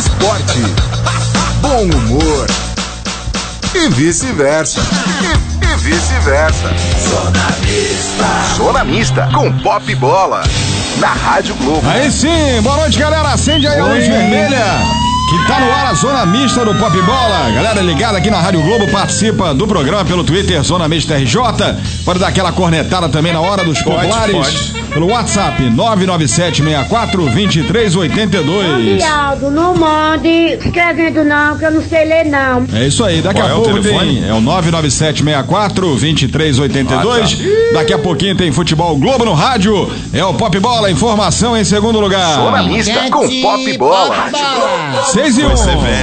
esporte, bom humor e vice-versa. E vice-versa. Zona Mista com Pop e Bola na Rádio Globo. Aí sim, boa noite, galera. Acende aí a luz vermelha que tá no ar, a Zona Mista do Pop Bola. Galera ligada aqui na Rádio Globo, participa do programa pelo Twitter, Zona Mista RJ. Pode dar aquela cornetada também na hora dos populares. Pode. Pelo WhatsApp, 99764-2382. Viado, não mande escrevendo não, que eu não sei ler não. É isso aí, daqui a pouco tem. É o 99764-2382. Daqui a pouquinho tem Futebol Globo no rádio. É o Pop Bola, informação em segundo lugar. Zona Mista com Pop e Bola. 6 e 1.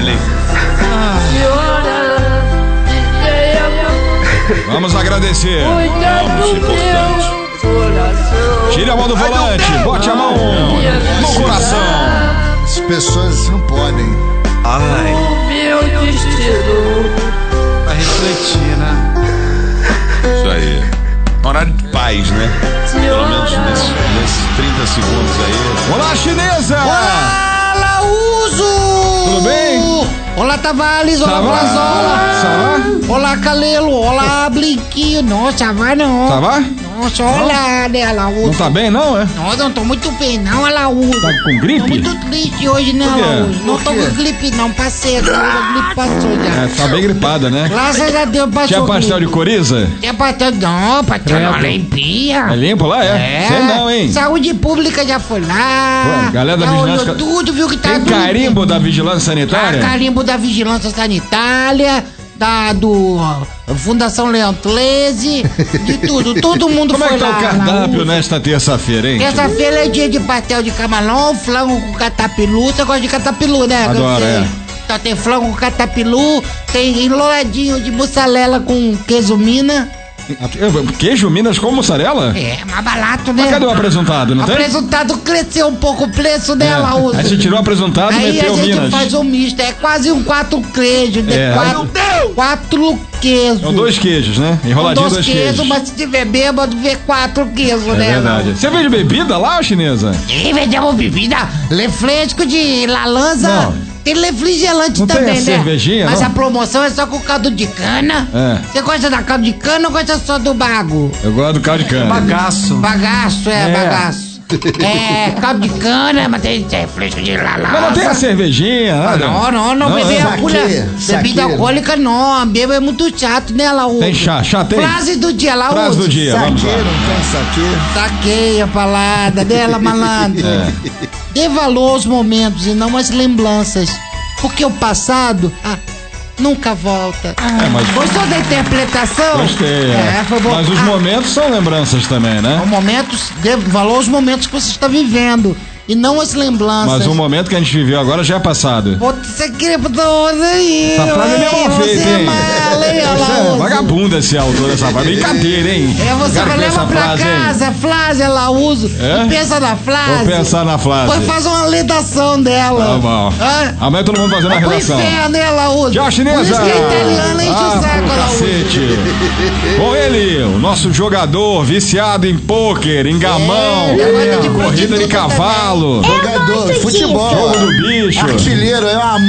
Vamos agradecer. Vamos, importante. Tire a mão do volante, bote a mão no coração. As pessoas não podem. Ai. Meu destino. Pra refletir, né? Isso aí. Horário de paz, né? Pelo menos nesses 30 segundos aí. Olá, chinesa! Olá, Lauso! Tudo bem? Olá, Tavares! Olá, Brazola! Olá, Calelo! Olá, Blinquinho! Nossa, vai não! Tá vá? Nossa, olha, né, Laúso? Não tá bem, não, é? Não, não tô muito bem, não, Laúso. Tá com gripe? Tô muito triste hoje, né, Por quê? Laúso? Não tô com gripe, não. Passei, a gripe passou já. É, tá bem gripada, né? Graças a Deus passou. Tinha pastel de coriza? Tinha pastel, não, pastel não, limpia. É limpo lá, é? Sei não, hein? Saúde Pública já foi lá. Pô, galera da já Vigilância... olhou tudo, viu que tá Tem tudo carimbo da Vigilância Sanitária? Carimbo da Vigilância Sanitária, do Fundação Leão 13, de tudo. Todo mundo Como foi lá. Como é que tá o cardápio nesta terça-feira, hein? Terça-feira é dia de pastel de camarão, flango com catapilu. Você gosta de catapilu, né? Adoro, é. Então tem flango com catapilu, tem enroladinho de mussarela com queijo mina. Queijo Minas com mussarela? É, mais barato, né? Mas cadê o apresuntado? Não o tem? apresuntado cresceu um pouco o preço dela, Uso. Aí você tirou o apresuntado e meteu o Minas. Aí a gente faz um misto, é quase um 4 queijos, né? É. 4 queijos. São 2 queijos, né? Enroladinho 2 queijos. Mas se tiver bêbado, vê 4 queijos, é né? É verdade. Você vende bebida lá, chinesa? Sim, vendemos bebida, refresco de lalanza. Não. Tem refrigerante não também, tem a né? cervejinha, mas não? A promoção é só com caldo de cana. É. Você gosta da caldo de cana ou gosta só do bago? Eu gosto do caldo de cana. Bagaço. Bagaço, bagaço. É, caldo de cana, mas tem refresco de lalanza. Mas não tem a cervejinha, nada? Não, beber Saque. bebida alcoólica não, bebida é muito chato, né, Laú? Tem chá tem? Frase do dia, Laú. Frase do dia, vamos lá. Não tem saque. Saquei a palavra dela, malandro. Dê valor aos momentos e não às lembranças, porque o passado nunca volta. Mas... Gostou da interpretação? Gostei, foi bom. Mas os momentos são lembranças também, né? Dê valor aos momentos que você está vivendo e não as lembranças. Mas o momento que a gente viveu agora já é passado. Você queria todo aí. Essa frase é meio mal feita, hein? Você é vagabundo esse autor dessa frase. Brincadeira, hein? Você vai levar pra casa a frase, ela usa. E pensa na frase. Vou pensar na frase. Depois faz uma redação dela. Tá bom. Amanhã todo mundo fazendo a redação. Põe inferno, ela usa. Tchau, chinesa. Por isso que a italiana enche o saco, ela usa. Com ele, o nosso jogador viciado em pôquer, em gamão, corrida de cavalo. Jogador, futebol. Jogo do bicho. Artilheiro, é uma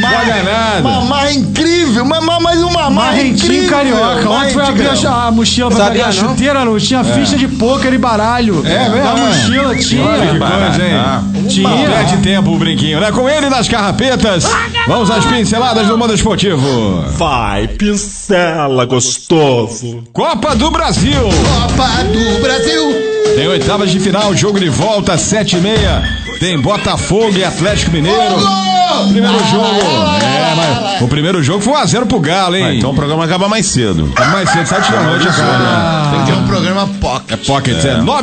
marra incrível. Mas uma marra incrível. Carioca. Ontem foi abrir a mochila pra pegar a chuteira, não tinha ficha de pôquer e baralho. É mesmo? Na mochila tinha. Olha que coisa, hein? Tinha. Perde tempo o brinquinho, né? Com ele nas carrapetas, vamos às pinceladas do mundo esportivo. Vai, pincela, gostoso. Copa do Brasil. Copa do Brasil. Tem oitavas de final, jogo de volta, 7h30. Tem Botafogo e Atlético Mineiro. Primeiro jogo. Mas o primeiro jogo foi 1-0 pro Galo, hein? Então o programa acaba mais cedo. Mais cedo, 7 da noite acaba. Tem que ter um programa pocket. É pocket,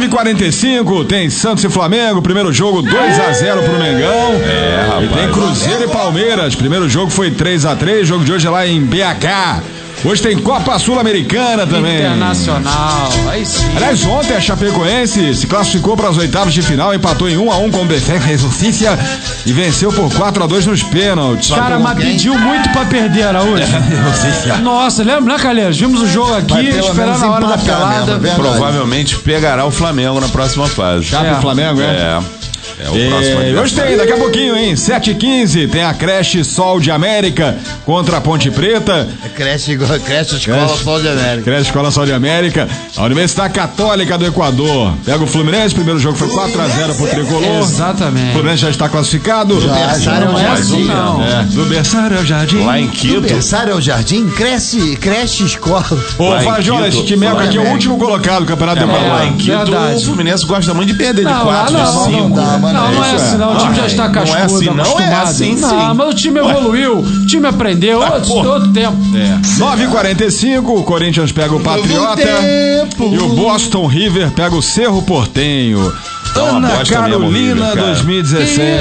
9h45, tem Santos e Flamengo, primeiro jogo 2-0 pro Mengão. Rapaz. E tem Cruzeiro e Palmeiras, primeiro jogo foi 3-3, jogo de hoje é lá em BH. Hoje tem Copa Sul-Americana também. Internacional, aí sim. Aliás, ontem a Chapecoense se classificou para as oitavas de final, empatou em 1-1 com o Defensa e Justiça e venceu por 4-2 nos pênaltis. Cara, mas pediu muito pra perder, Araújo. Nossa, lembra, né, Calheiros? Vimos o jogo aqui, esperando a hora da pelada. Provavelmente pegará o Flamengo na próxima fase. Chape e Flamengo, É o próximo Hoje adversário. tem, daqui a pouquinho, hein? 7h15, tem a creche Sol de América contra a Ponte Preta. Creche Escola Sol de América. Creche Escola Sol de América. A Universidade Católica do Equador pega o Fluminense. Primeiro jogo foi 4x0 pro Tricolor. Exatamente. O Fluminense já está classificado. Berçário é o Jardim. Do berçário ao jardim. Lá em Quito. Berçário é o Jardim? Creche Escola. Ô, Lá em Fajola, Quito. esse time aqui é o último colocado do Campeonato do Lá Equador. em Quito, verdade. o Fluminense gosta muito de perder de Não, 4, lá de não, 5. Não é assim, não. O time já está cascudo, Não é assim, não. É acostumado. assim, sim. Não, mas o time evoluiu, o time aprendeu, outro tempo. 9h45, o Corinthians pega o Patriota e o Boston River pega o Cerro Portenho. Dá uma Ana bosta mesmo, Carolina River, cara. 2017.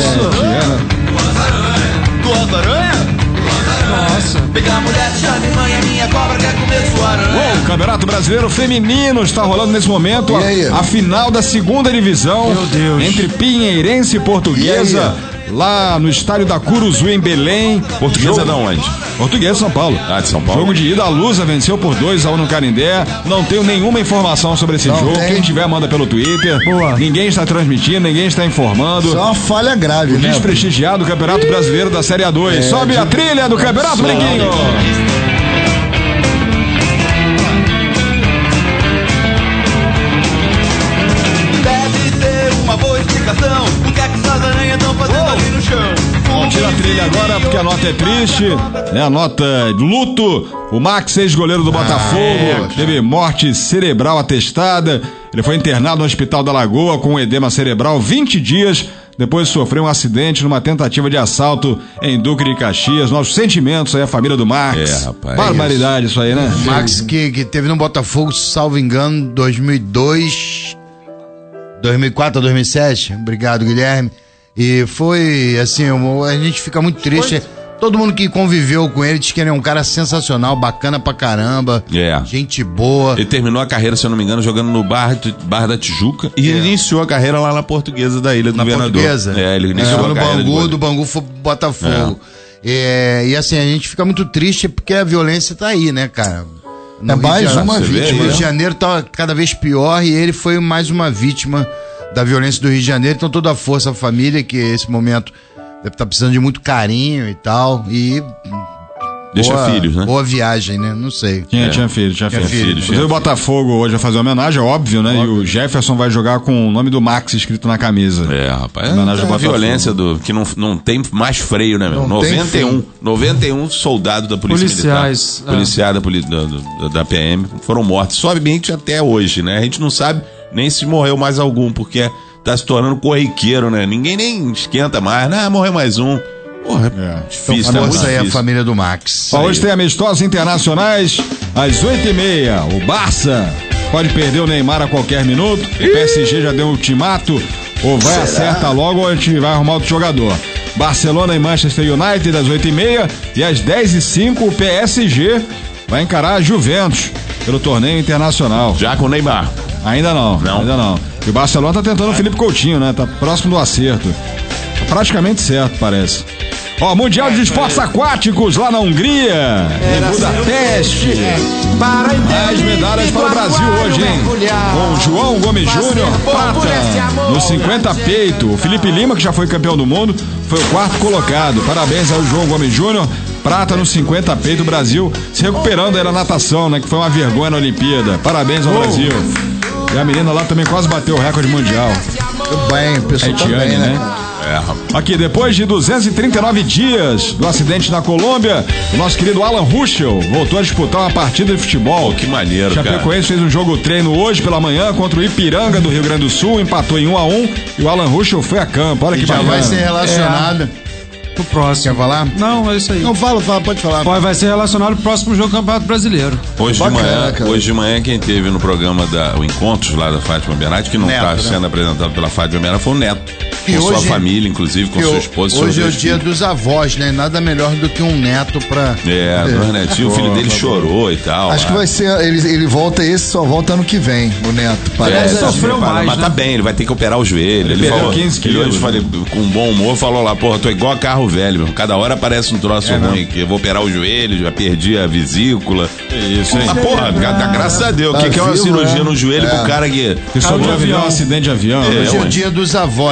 Nossa. Bom, o Campeonato Brasileiro Feminino está rolando nesse momento E aí? a final da segunda divisão. Meu Deus. Entre Pinheirense e Portuguesa. Lá no estádio da Curuzu, em Belém. Portuguesa de onde? Portuguesa, São Paulo. Ah, de São Paulo. Jogo de ida, a Lusa venceu por 2-1 no Canindé. Não tenho nenhuma informação sobre esse jogo. tem. Quem tiver, manda pelo Twitter. Boa. Ninguém está transmitindo, ninguém está informando. Só uma falha grave, O né? desprestigiado Campeonato Brasileiro da Série A2. Sobe a trilha do Campeonato Brinquinho. Deve ter uma boa explicação. O que é que essas aranhas estão fazendo ali no chão? Bom, tira a trilha agora porque a nota é triste, né? A nota de luto. O Max, ex-goleiro do Botafogo, teve morte cerebral atestada. Ele foi internado no Hospital da Lagoa com edema cerebral 20 dias depois de sofrer um acidente numa tentativa de assalto em Duque de Caxias. Nossos sentimentos aí, a família do Max. É, rapaz. Barbaridade isso aí, né? Max que teve no Botafogo, salvo engano, 2002, 2004 a 2007. Obrigado, Guilherme. E foi, assim, a gente fica muito triste. Todo mundo que conviveu com ele diz que ele é um cara sensacional, bacana pra caramba. É. Gente boa. Ele terminou a carreira, se eu não me engano, jogando no Barra da Tijuca e iniciou a carreira lá na Portuguesa da Ilha do Na Governador. Portuguesa? É, ele iniciou Jogou a no carreira Bangu, do Bangu foi pro Botafogo. E assim, a gente fica muito triste porque a violência tá aí, né, cara? No Rio mais de Janeiro- uma Você vê vítima. O aí, Rio de né? Janeiro tá cada vez pior e ele foi mais uma vítima da violência do Rio de Janeiro. Então toda a força, a família, que esse momento deve estar precisando de muito carinho e tal. E Deixa filhos, né? Boa viagem, né? Não sei. Tinha filho. filho. Inclusive o Botafogo hoje vai fazer homenagem, é óbvio, né? E o Jefferson vai jogar com o nome do Max escrito na camisa. É, rapaz. Homenagem ao É uma Botafogo. violência que não tem mais freio, né, meu? Não tem 91 soldados da Polícia Policiais, Militar, policiais da PM foram mortos. Somente até hoje, né? A gente não sabe nem se morreu mais algum, porque tá se tornando corriqueiro, né? Ninguém nem esquenta mais, né? Morreu mais um. Porra, difícil, né? Muito Força aí a difícil. família do Max. Ó, hoje tem amistosos internacionais às 8h30. O Barça pode perder o Neymar a qualquer minuto. O PSG já deu um ultimato. Ou vai acerta logo ou a gente vai arrumar outro jogador. Barcelona e Manchester United às 8h30. E às 10h05 o PSG vai encarar a Juventus pelo torneio internacional. Já com o Neymar. Ainda não. E o Barcelona tá tentando o Felipe Coutinho, né? Tá próximo do acerto. Tá praticamente certo, parece. Ó, Mundial de Esportes Aquáticos lá na Hungria, em Budapeste. Mais medalhas para o Brasil hoje, hein? Com João Gomes Júnior, prata no 50 peito. O Felipe Lima, que já foi campeão do mundo, foi o quarto colocado. Parabéns ao João Gomes Júnior, prata no 50 peito. O Brasil se recuperando aí na natação, né? Que foi uma vergonha na Olimpíada. Parabéns ao Brasil. E a menina lá também quase bateu o recorde mundial. Tudo bem, o pessoal tá Haitiane, bem, né? Aqui, depois de 239 dias do acidente na Colômbia, o nosso querido Alan Ruschel voltou a disputar uma partida de futebol. Que maneiro, cara. Chapecoense fez um jogo treino hoje pela manhã contra o Ipiranga do Rio Grande do Sul, empatou em 1-1 e o Alan Ruschel foi a campo. Olha que Já bacana. vai ser relacionado. O próximo. Quer falar? Não, é isso aí. Não, fala, pode falar. Vai ser relacionado ao próximo jogo do Campeonato Brasileiro. Hoje, Bacana, cara. hoje de manhã, quem teve no programa o Encontros lá da Fátima Bernardi, que não Neto, está né? sendo apresentado pela Fátima Bernardi, foi o Neto. E Com sua hoje- família, inclusive, com Que sua esposa e hoje seus é o dois dia filhos. dos avós, né? Nada melhor do que um neto pra. Dois netinhos, o filho dele chorou e tal. Acho que vai ser. Ele volta esse, só volta ano que vem, o Neto. Ele sofreu mas mais, tá né? bem, ele vai ter que operar o joelho. Ele perdeu falou 15 ele hoje quilos, falei, com bom humor, falou lá, porra, tô igual a carro velho, meu. Cada hora aparece um troço ruim aqui. Eu vou operar o joelho, já perdi a vesícula. Isso, hein? Mas, porra, graças a Deus. O que é uma vivo, cirurgia né? no joelho pro cara que. Que sobreviveu a um acidente de avião. Hoje é ué. o dia dos avós, Araújo.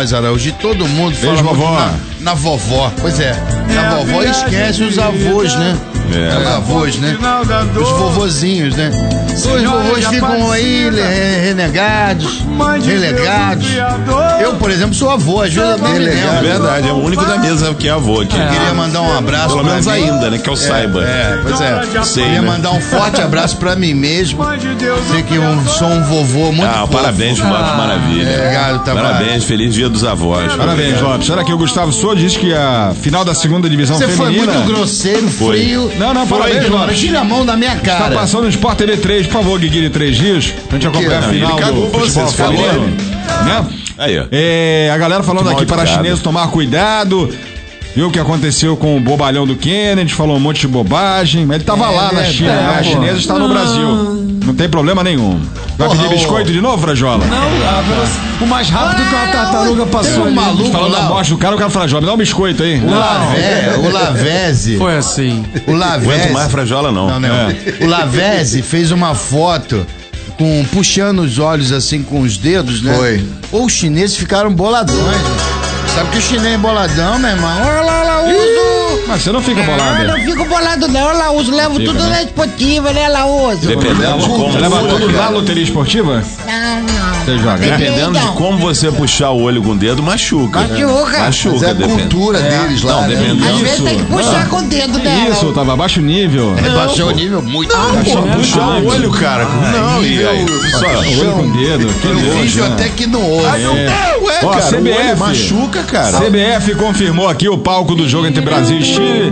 hoje todo mundo Beijo, fala muito vovó. na vovó. Pois é, na vovó esquece os avós, né? Os avós, né? Os vovozinhos, né? Os vovôs ficam aí renegados, relegados. Eu, por exemplo, sou avô, às vezes até me É lembro. verdade, é o único da mesa que é avô aqui. Eu queria mandar um abraço Pelo pra menos mim. ainda, né? Que eu saiba. Pois é. Sei, Queria né? mandar um forte abraço pra mim mesmo. Sei que eu sou um vovô muito fofo. Parabéns, Lopes, maravilha. Obrigado, Tavares. Parabéns, feliz dia dos avós. Parabéns, Lopes. Olha aqui, o Gustavo Souza diz que a final da segunda divisão Você foi feminina... muito grosseiro, Foi. frio. Não, parabéns, Lopes. Tira a mão da minha Tá cara. passando no Sport TV 3, por favor, Guigui, 3 dias, pra gente acompanhar a Não, final ele cagou do pra futebol vocês, cagou, feminino. Né? Aí, ó. A galera falando Que aqui para mal-educado. chineses tomar cuidado. Viu o que aconteceu com o bobalhão do Kennedy, falou um monte de bobagem, mas ele tava lá na China, né? A chinesa está no Brasil. Não tem problema nenhum. Vai pedir biscoito de novo, Frajola? O mais rápido que uma tartaruga passou Tem um ali. maluco Falando da lá. morte do cara, o cara fala, Frajola, me dá um biscoito aí. O Lavezzi. Foi assim. O Não aguento Lavezzi. mais frajola, não. Não. O Lavezzi fez uma foto puxando os olhos assim com os dedos, né? Foi. Ou os chineses ficaram boladões, né? Sabe que o chinês é boladão, meu irmão? Olha lá, uso. Mas você não fica Eu bolado. não fico bolado, não. Olha lá, uso, levo Fica, tudo né? na esportiva, né, Laúso? Dependendo de como Você leva tudo na loteria esportiva? Não. Você joga, né? Dependendo de como você puxar o olho com o dedo, machuca. Machuca. Machuca, Mas é a depende. cultura deles lá, Não, né? dependendo. Às vezes tem que puxar com o dedo dela. Isso, tava baixo nível. Baixou o nível muito. Pô, puxar o olho, cara. Não, e aí? Olho com dedo. Que Eu nojo, finjo né? até que não ouço. Ué, Ó, cara, o CBF. olho machuca, cara. CBF confirmou aqui o palco do jogo entre Brasil e Chile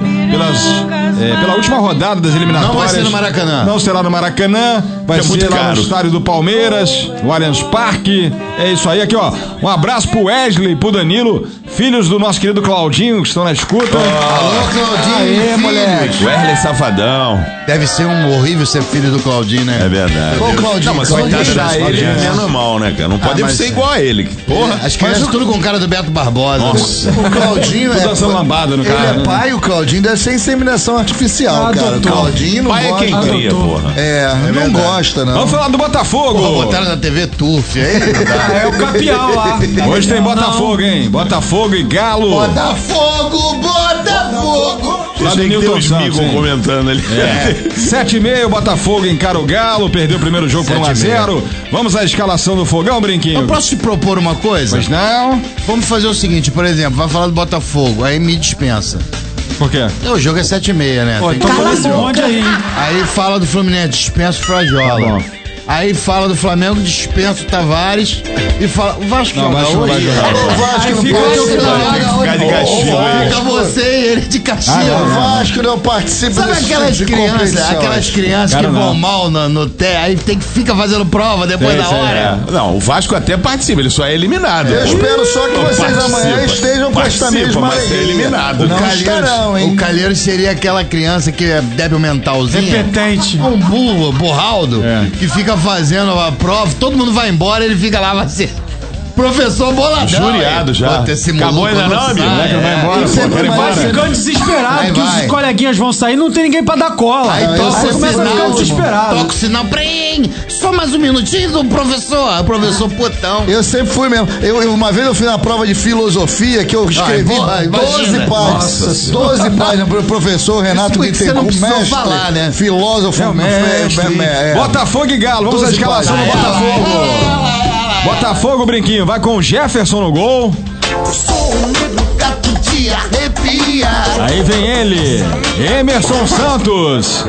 pela última rodada das eliminatórias. Não vai ser no Maracanã. Não será no Maracanã, vai É ser muito lá caro. no estádio do Palmeiras, no Allianz Parque. É isso aí, aqui ó. Um abraço pro Wesley e pro Danilo, filhos do nosso querido Claudinho, que estão na escuta. Alô, Claudinho. Aê, filho. moleque. Wesley Safadão. Deve ser um horrível ser filho do Claudinho, né? É verdade. Ô, Claudinho, Não, mas se coitado deixar das ele, crianças. é normal, né, cara? Não pode mas ser é. igual a ele. Porra. As crianças tudo com cara do Beto Barbosa. Nossa. O Claudinho Tô dançando lambada no Ele cara. é pai, o Claudinho deve ser inseminação artificial, cara. O Claudinho não Pai é gosta. quem cria, porra. Não verdade. gosta, não. Vamos falar do Botafogo. Porra, botaram na TV Turf aí. É o capial lá. Hoje tem Botafogo, hein? Botafogo e Galo. Botafogo, Botafogo. Lá do Tem que ter Newton os Santos, Migos hein? comentando ali. 7h30, o Botafogo encara o Galo, perdeu o primeiro jogo por 1-0. Vamos à escalação do Fogão, Brinquinho. Eu posso te propor uma coisa? Pois não? Vamos fazer o seguinte, por exemplo, vai falar do Botafogo, aí me dispensa. Por quê? O jogo é 7h30, né? Pô, Tem então que- cala esse bonde aí, hein? Aí fala do Fluminense, dispensa o Frajola. Tá bom. Aí fala do Flamengo, dispensa o Tavares. E fala. O Vasco Não, o joga Vasco não vai hoje? jogar. O Vasco Aí não fica pode teu ser. Ficar de castigo aí. Fica você e ele de castigo. O Vasco não participa Sabe desse aquelas tipo de crianças, competição. aquelas crianças Cara, que vão não. mal no té, aí fica fazendo prova depois Sei, da sei, hora? Não, o Vasco até participa, ele só é eliminado. Eu espero só que vocês Participa. amanhã estejam com esta Participa, mesma mas é alegria. eliminado. Não estarão, hein? O Calheiros seria aquela criança que é débil mentalzinha. Repetente. Um burro, borraldo, que fica fazendo a prova, todo mundo vai embora, ele fica lá, vai ser professor boladão. Juriado aí. já. Puta, esse Acabou maluco ainda não, amigo? sai, Moleque não vai embora, Sempre pô, quero ir vai embora. ser- Ficando desesperado Vai, que vai. os coleguinhas vão sair, não tem ninguém pra dar cola. Aí toca Aí o começa a ficar sinal, desesperado. toca o sinal, prem, só mais um minutinho do professor, o professor putão. Eu sempre fui mesmo. Uma vez eu fui na prova de filosofia que eu escrevi Ai, 12 imagina. páginas. 12 páginas pro professor Renato Isso que você não Bittencourt, precisou falar, né? filósofo, Mestre. é. Botafogo e Galo, vamos à 12 escalação do páginas. Botafogo. Botafogo, Brinquinho, vai com o Jefferson no gol. Sou um negro gato de arrepia. Aí vem ele, Emerson Santos.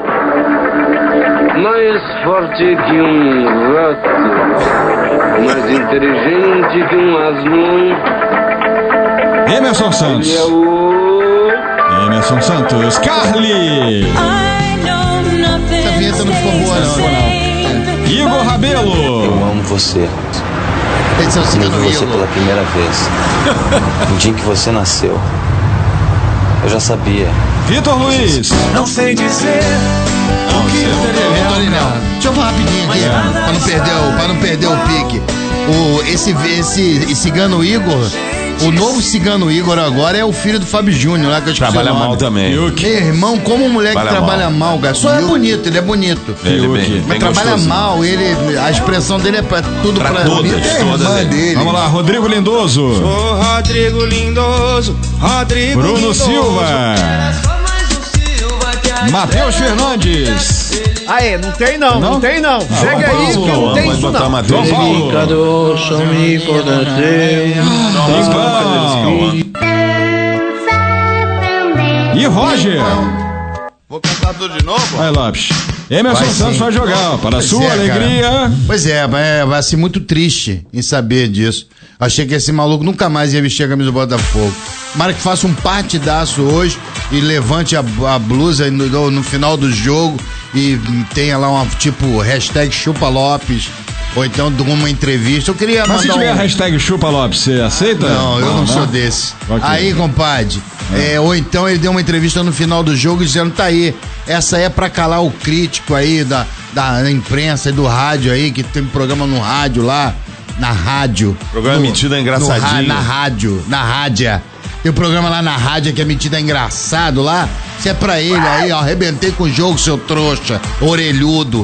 Mais forte que um rato, mais inteligente que um asno. Emerson Santos. É o Emerson Santos. Carly. Essa vinheta não ficou boa, não. Igor Rabelo. Eu amo você. Esse é o Eu segundo vi você Igor. pela primeira vez. No dia em que você nasceu. Eu já sabia. Vitor Luiz. Não sei dizer. Deixa eu falar rapidinho aqui, pra não perder o pique. Esse Cigano Igor O novo Cigano Igor agora é o filho do Fábio Júnior, lá que eu esqueci Trabalha o nome. mal também. Meu irmão, como um moleque trabalha mal, cara. Só é bonito, ele é bonito. Mas trabalha mal, a expressão dele é pra tudo pra todas, dele. Vamos lá, Rodrigo Lindoso. Sou Rodrigo Lindoso, Rodrigo Bruno Lindoso. Silva. Matheus Fernandes. Aê, não tem não tem não. Chega aí que não tem isso não. Delicado, some importante. E Roger. Vou cantar tudo de novo? Vai, Lopes. Emerson Santos vai jogar, para a sua alegria. Cara. Pois é, vai ser muito triste em saber disso. Achei que esse maluco nunca mais ia vestir a camisa do Botafogo. Tomara que faça um partidaço hoje e levante a blusa no final do jogo e tenha lá uma tipo hashtag Chupa Lopes. Ou então de uma entrevista. Eu queria Mas mandar se tiver a hashtag Chupa Lopes, você aceita? Não, eu não sou desse. Okay. Aí, compadre, ou então ele deu uma entrevista no final do jogo dizendo, tá aí, essa é pra calar o crítico aí da imprensa e do rádio aí, que tem programa no rádio lá, na rádio. Programa metido é engraçadinho. Na rádio. Tem um programa lá na rádio que é metido é engraçado lá. Se é pra ele aí, ó, arrebentei com o jogo, seu trouxa, orelhudo.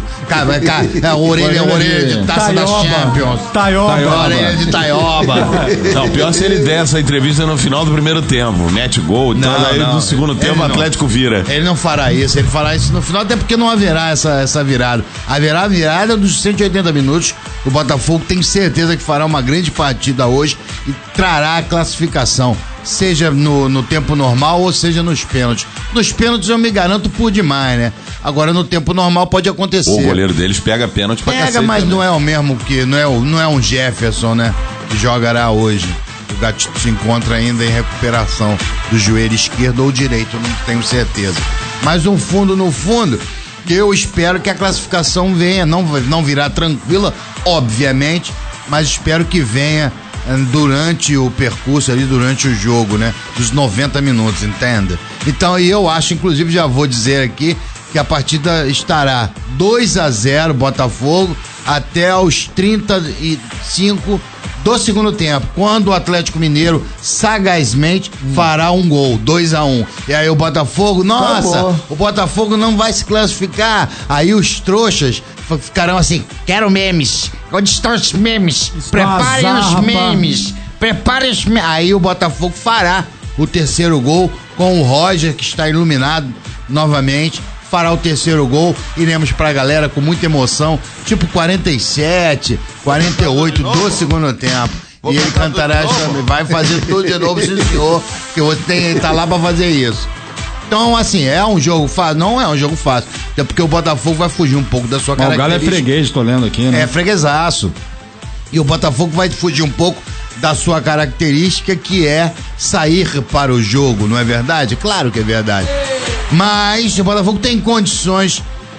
Orelha de taça da Champions. Orelha de Taioba. Não, pior se ele der essa entrevista no final do primeiro tempo. Mete gol, então aí no segundo tempo o Atlético vira. Ele não fará isso, ele fará isso no final, até porque não haverá essa virada. Haverá a virada dos 180 minutos. O Botafogo tem certeza que fará uma grande partida hoje e trará a classificação. Seja no tempo normal ou seja nos pênaltis. Nos pênaltis eu me garanto por demais, né? Agora no tempo normal pode acontecer. O goleiro deles pega pênalti pra cacete. Mas também. não é o mesmo que... Não é um Jefferson, né? Que jogará hoje. O Gatito se encontra ainda em recuperação do joelho esquerdo ou direito, não tenho certeza. Mas no fundo, eu espero que a classificação venha. Não virá tranquila, obviamente, mas espero que venha durante o percurso ali, durante o jogo, né? Dos 90 minutos, entende? Então, e eu acho, inclusive, já vou dizer aqui, que a partida estará 2-0 Botafogo até os 35 do segundo tempo, quando o Atlético Mineiro sagazmente fará um gol, 2-1. E aí o Botafogo, o Botafogo não vai se classificar. Aí os trouxas ficarão assim, quero memes. Onde estão os memes? Preparem os memes. Preparem os memes. Aí o Botafogo fará o terceiro gol com o Roger, que está iluminado novamente. Fará o terceiro gol, iremos pra galera com muita emoção, tipo 47, 48 do segundo tempo. E ele cantará, vai fazer tudo de novo, sim, senhor, que você tá lá pra fazer isso. Então, assim, é um jogo fácil, não é um jogo fácil, até porque o Botafogo vai fugir um pouco da sua característica. O Galo é freguês, tô lendo aqui, né? É freguesaço. E o Botafogo vai fugir um pouco da sua característica, que é sair para o jogo, não é verdade? Claro que é verdade. Mas o Botafogo tem condições,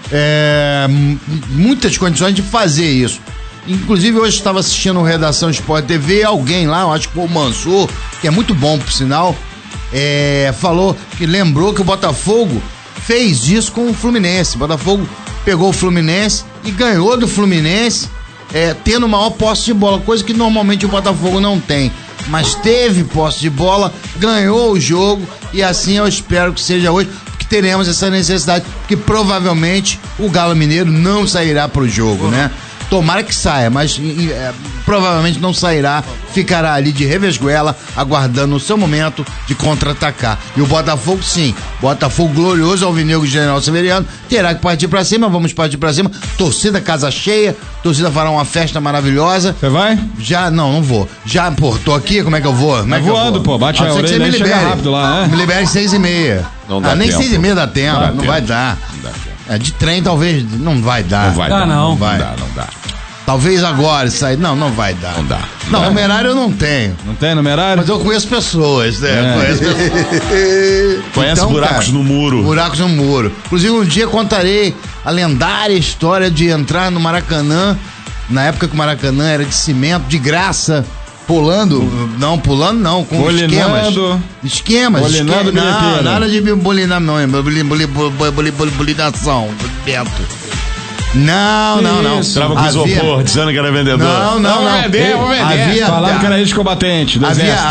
muitas condições de fazer isso. Inclusive, hoje estava assistindo o Redação Sport TV, alguém lá, eu acho que foi o Mansur, que é muito bom, por sinal, falou que lembrou que o Botafogo fez isso com o Fluminense. O Botafogo pegou o Fluminense e ganhou do Fluminense, tendo maior posse de bola, coisa que normalmente o Botafogo não tem. Mas teve posse de bola, ganhou o jogo e assim eu espero que seja hoje, porque teremos essa necessidade, porque provavelmente o Galo Mineiro não sairá pro jogo, né? Tomara que saia, mas provavelmente não sairá, ficará ali de revesguela, aguardando o seu momento de contra-atacar. E o Botafogo, sim, Botafogo glorioso, alvinegro General Severiano, terá que partir pra cima, vamos partir pra cima, torcida casa cheia, torcida fará uma festa maravilhosa. Você vai? Já, não vou. Já, pô, tô aqui, como é que eu vou? Como é que voando, pô, bate a orelha e chega rápido lá, né? Me libere 6h30. Não dá nem tempo. 6h30 dá tempo, não vai dar. Não dá tempo. De trem talvez não vai dar. Não vai dar. Não dá. Talvez agora sair. Não vai dar. Não dá. Não, numerário eu não tenho. Não tem numerário? Mas eu conheço pessoas, né? Conhece Então, buracos no muro. Buracos no muro. Inclusive, um dia contarei a lendária história de entrar no Maracanã, na época que o Maracanã era de cimento, de graça. Pulando não, com bolinando. Esquemas. Bolinando, nada de bolinar, não. Bolinação. Bento. Não. Entrava com isopor, dizendo que era vendedor. Não. Vou vender. Falava que era ex-combatente do exército.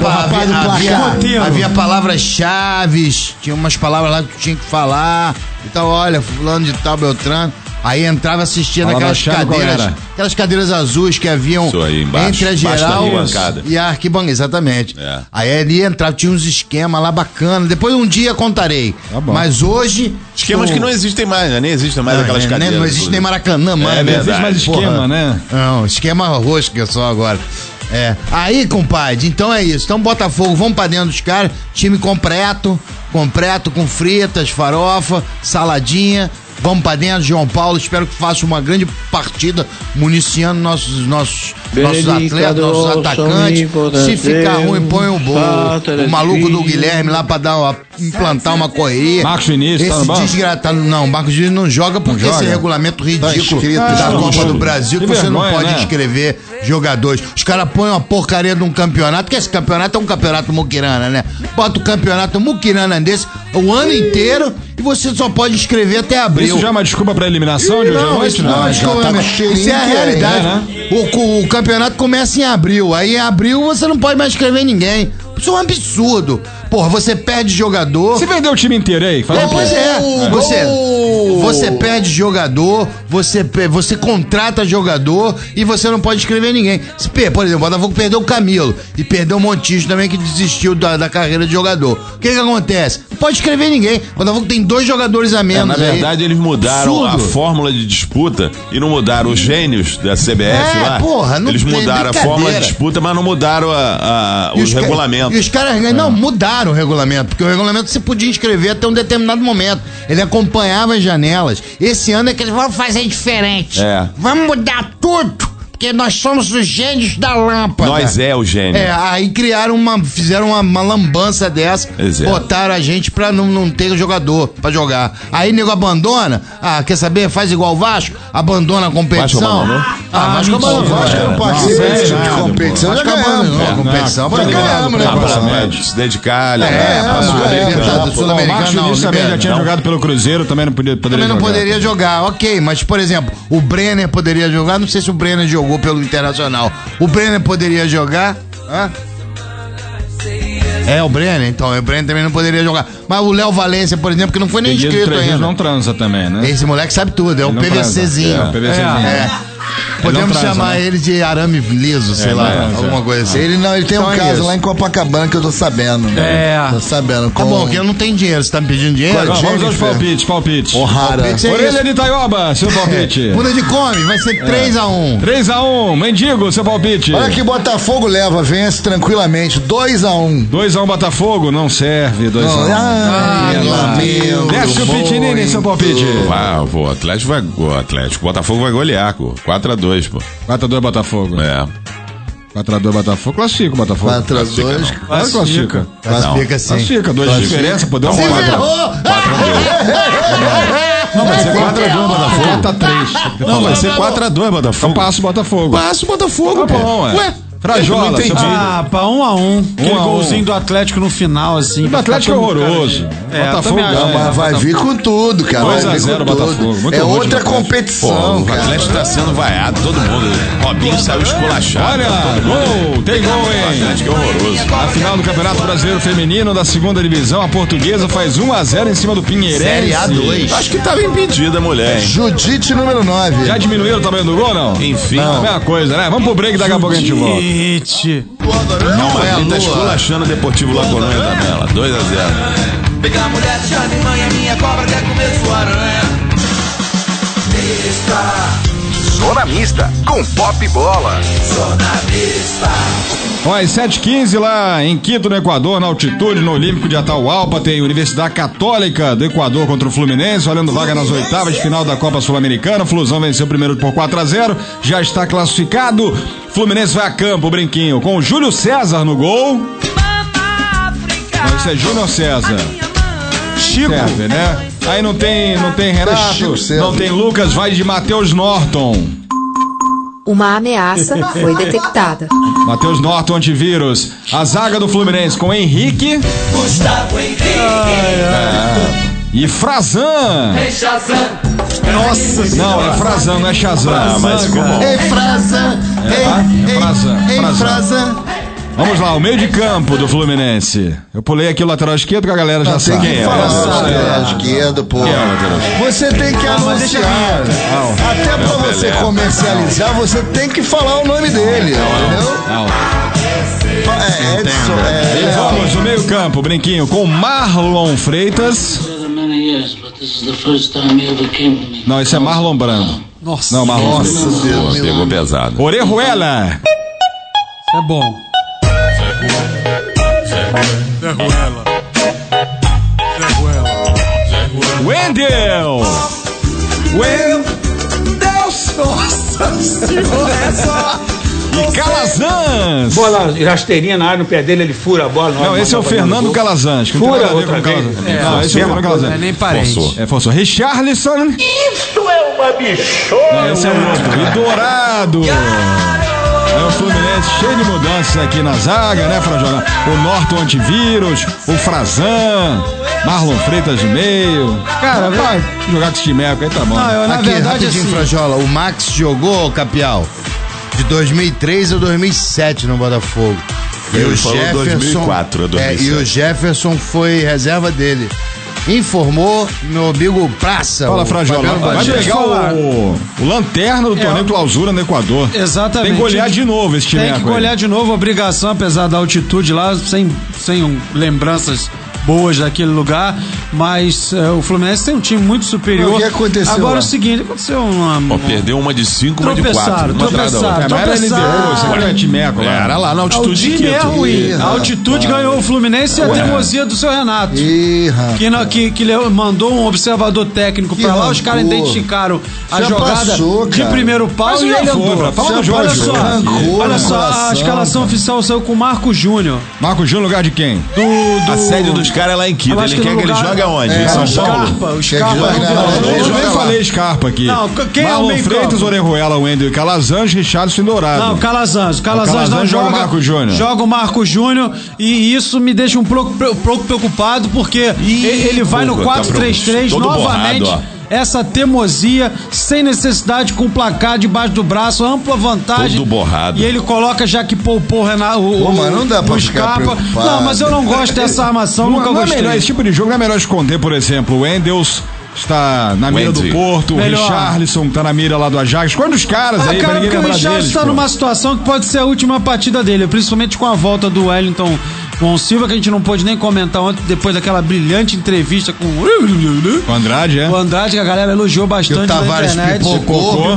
Havia palavras-chave, tinha umas palavras lá que tu tinha que falar. Então, olha, fulano de tal, Beltrano. Aí entrava, assistia naquelas cadeiras, aquelas cadeiras azuis que haviam embaixo, entre a geral e a arquibancada, exatamente. É. Aí ali entrava, tinha uns esquemas lá bacanas. Depois um dia contarei. Tá bom. Mas hoje... Esquemas que não existem mais, né? Nem existem mais aquelas cadeiras. Não existe nem Maracanã, mano. Não existe mais esquema, né? Não, esquema rosca só agora. Aí, compadre, então é isso. Então, Botafogo, vamos pra dentro dos caras. Time completo com fritas, farofa, saladinha. Vamos pra dentro, João Paulo. Espero que faça uma grande partida municiando nossos atletas, nossos atacantes. Se ficar ruim, põe o maluco do Guilherme lá pra implantar uma correria. Marcos Vinícius, tá no banco? Não, Marcos Vinícius não joga porque esse regulamento ridículo da Copa do Brasil que você não pode inscrever jogadores. Os caras põem uma porcaria de um campeonato, que esse campeonato é um campeonato muquirana, né? Bota o campeonato muquirana desse o ano inteiro e você só pode inscrever até abril. Isso já é uma desculpa pra eliminação de hoje à noite? Não, isso é a realidade. O campeonato começa em abril. Aí em abril você não pode mais inscrever ninguém. Isso é um absurdo. Porra, você perde jogador. Você vendeu o time inteiro aí? Pois é. Você perde jogador, você contrata jogador e você não pode inscrever ninguém. Por exemplo, o Botafogo perdeu o Camilo e perdeu o Montijo também, que desistiu da carreira de jogador. O que acontece? Não pode inscrever ninguém. O Botafogo tem 2 jogadores a menos. Na verdade, eles mudaram a fórmula de disputa e não mudaram os gênios da CBF lá. Porra, não eles mudaram a fórmula de disputa, mas não mudaram os regulamentos. E os caras não mudaram o regulamento, porque o regulamento você podia inscrever até um determinado momento. Ele acompanhava as janelas. Esse ano é que eles vão fazer diferente. Vamos mudar tudo. Porque nós somos os gênios da lâmpada. Nós o gênio. Aí fizeram uma lambança dessa, botaram a gente pra não ter jogador pra jogar. Aí nego abandona, quer saber? Faz igual o Vasco, abandona a competição. Vasco abandonou. Vasco não participa de competição. Vasco abandonou a competição. Se dedicar, o Marcos Vinícius também já tinha jogado pelo Cruzeiro, também não poderia jogar. Ok, mas por exemplo, o Brenner poderia jogar, não sei se o Brenner jogou pelo Internacional. O Brenner poderia jogar? O Brenner, então. O Brenner também não poderia jogar. Mas o Léo Valência, por exemplo, que não foi nem inscrito ainda. Não transa também, né? Esse moleque sabe tudo, é o PVCzinho. Podemos chamar ele de arame liso, sei lá, alguma coisa assim. Ele tem um caso lá em Copacabana que eu tô sabendo. Tô sabendo. Tá bom, que eu não tenho dinheiro. Você tá me pedindo dinheiro? Vamos aos palpites. Rara. Orelha de Itaioba, seu palpite. Muda de come, vai ser 3-1. 3-1, Mendigo, seu palpite. Olha que Botafogo vence tranquilamente, 2-1. 2-1 Botafogo, não serve, 2-1. Desce o Pitinini, seu palpite. O Atlético, Botafogo vai golear, 4-2. 4-2 Botafogo. 4-2 Botafogo. Classifica o Botafogo. 4-2. Classifica. Classifica sim. Classifica, 2 de diferença. Podemos falar. 4-2. Não, vai ser 4-2 Botafogo. 4-3. Não, vai ser 4-2 Botafogo. Passa o Botafogo. Passa o Botafogo, tá bom, Ué? Frajola, não entendi. Pra 1-1. Aquele golzinho do Atlético no final, assim. O Atlético é horroroso. Botafogo vai vir com tudo, cara. 2-0 Botafogo. É outra competição. O Atlético tá sendo vaiado, todo mundo. Robinho saiu esculachado. Olha, gol, tem gol, hein? O Atlético é horroroso. A final do Campeonato Brasileiro Feminino da segunda divisão, a Portuguesa faz 1-0 em cima do Pinheirense. Série A2. Acho que tava impedida a mulher, hein? Judite número 9. Já diminuíram o tamanho do gol, não? Enfim. Não, a mesma coisa, né? Vamos pro break, daqui a pouco a gente volta. Não, mas ele tá esculachando o Deportivo La Coruña também, ela 2-0. Pega a mulher, chave, manha, minha cobra quer comer sua aranha. Zona Mista, com Pop Bola. Zona Mista. Às 7h15 lá em Quito, no Equador, na altitude, no Olímpico de Atahualpa, tem Universidade Católica do Equador contra o Fluminense, olhando vaga nas oitavas de final da Copa Sul-Americana. O Flusão venceu primeiro por 4-0, já está classificado. Fluminense vai a campo, Brinquinho, com o Júlio César no gol. Esse é Júnior César. Chico, serve, né? Aí não tem Renato, não tem Lucas, vai de Matheus Norton. Uma ameaça foi detectada. Matheus Norton, antivírus. A zaga do Fluminense com Henrique. Gustavo Henrique. E Frazan. Nossa Não, é Frazan, não é Shazam. Ah, mas como? Ei, Frazan! Ei, Frazan! Vamos lá, o meio de campo do Fluminense. Eu pulei aqui o lateral esquerdo que a galera já sabe. Quem é? Lateral esquerdo, pô. Você tem que anunciar. Até pra você comercializar, você tem que falar o nome dele, entendeu? E vamos no meio campo, Brinquinho, com Marlon Freitas. Não, esse é Marlon Brando. Nossa. Não, Marlon Freitas. Deus, pegou pesado. Orejuela. Isso é bom. Wendel. Nossa senhora, E Calazans. Bola rasteirinha na área, no pé dele, ele fura a bola. Não, esse é o Fernando Calazans. Que não tem Fura nada a ver outra com vez. Calazans. Não, esse é o Fernando Calazans. É nem parente. Forçou. Richarlison. Isso é uma bichona! Esse é o outro. E Dourado. É o Fluminense cheio de mudanças aqui na zaga, né, Frajola? O Norton Antivírus, o Frazan, Marlon Freitas no meio. Cara, vai jogar com esse timeco aí, tá bom. Não, eu, na Aqui, verdade, rapidinho, assim, Frajola, o Max jogou, Capial, de 2003 a 2007 no Botafogo. E Ele o falou Jefferson, 2004 a 2007. e o Jefferson foi reserva dele. Informou meu amigo Praça. Fala, o Frajola, Fabiano vai Batista. pegar o lanterna do torneio Clausura no Equador. exatamente. Tem que golear de novo esse timeco Tem que aí. golear de novo, obrigação, apesar da altitude lá, sem lembranças boas daquele lugar, mas o Fluminense tem um time muito superior. O que aconteceu Agora lá? é o seguinte, aconteceu Perdeu uma de 5, uma de 4. Mas era liderou, esse cara é timeco lá. Era lá na O altitude de time é Quito. ruim. A altitude ganhou o Fluminense e a teimosia do seu Renato. Ih, rapaz. Que mandou um observador técnico pra lá, os caras rancor. identificaram a Já jogada passou, de cara. primeiro pau Mas e já ele foi, andou. fala do Olha Jorge. só, Rancor olha na só, a relação, escalação cara. oficial saiu com o Marco Júnior. Marco Júnior no lugar de quem? A sede dos caras é lá em Quito. Eu acho Ele que quer no que ele lugar- jogue aonde? Em O São Paulo? Scarpa, o Quer Scarpa que jogue é na- revelador. Eu nem lá. falei Scarpa aqui. Não, quem é o Marlon meio Freitas, campo? Orejuela, Wendel e Calazans, Richarlison e Dourado. Não, Calazans. Calazans Calazans não joga joga. o Marco Júnior. Joga o Marco Júnior e isso me deixa um pouco preocupado porque ele vai no Tá 4-3-3 todo novamente. borrado, Essa teimosia, sem necessidade, com o placar debaixo do braço, ampla vantagem. Todo borrado. E ele coloca, já que poupou o Renato. Pô, mas não dá pra o ficar Scarpa. preocupado. Não, mas eu não gosto dessa armação, nunca Não é gostei. melhor, esse tipo de jogo não é melhor esconder, por exemplo, o Wendels está na mira do Wendy. Porto, o Melhor. Richarlison tá na mira lá do Ajax. Quantos caras aí, pra Cara, ninguém porque o lembrar Richard deles, está pô? numa situação que pode ser a última partida dele, principalmente com a volta do Wellington João Silva, que a gente não pôde nem comentar ontem, depois daquela brilhante entrevista com O Andrade, é? o Andrade, que a galera elogiou E bastante o na Tavares internet. pipocou,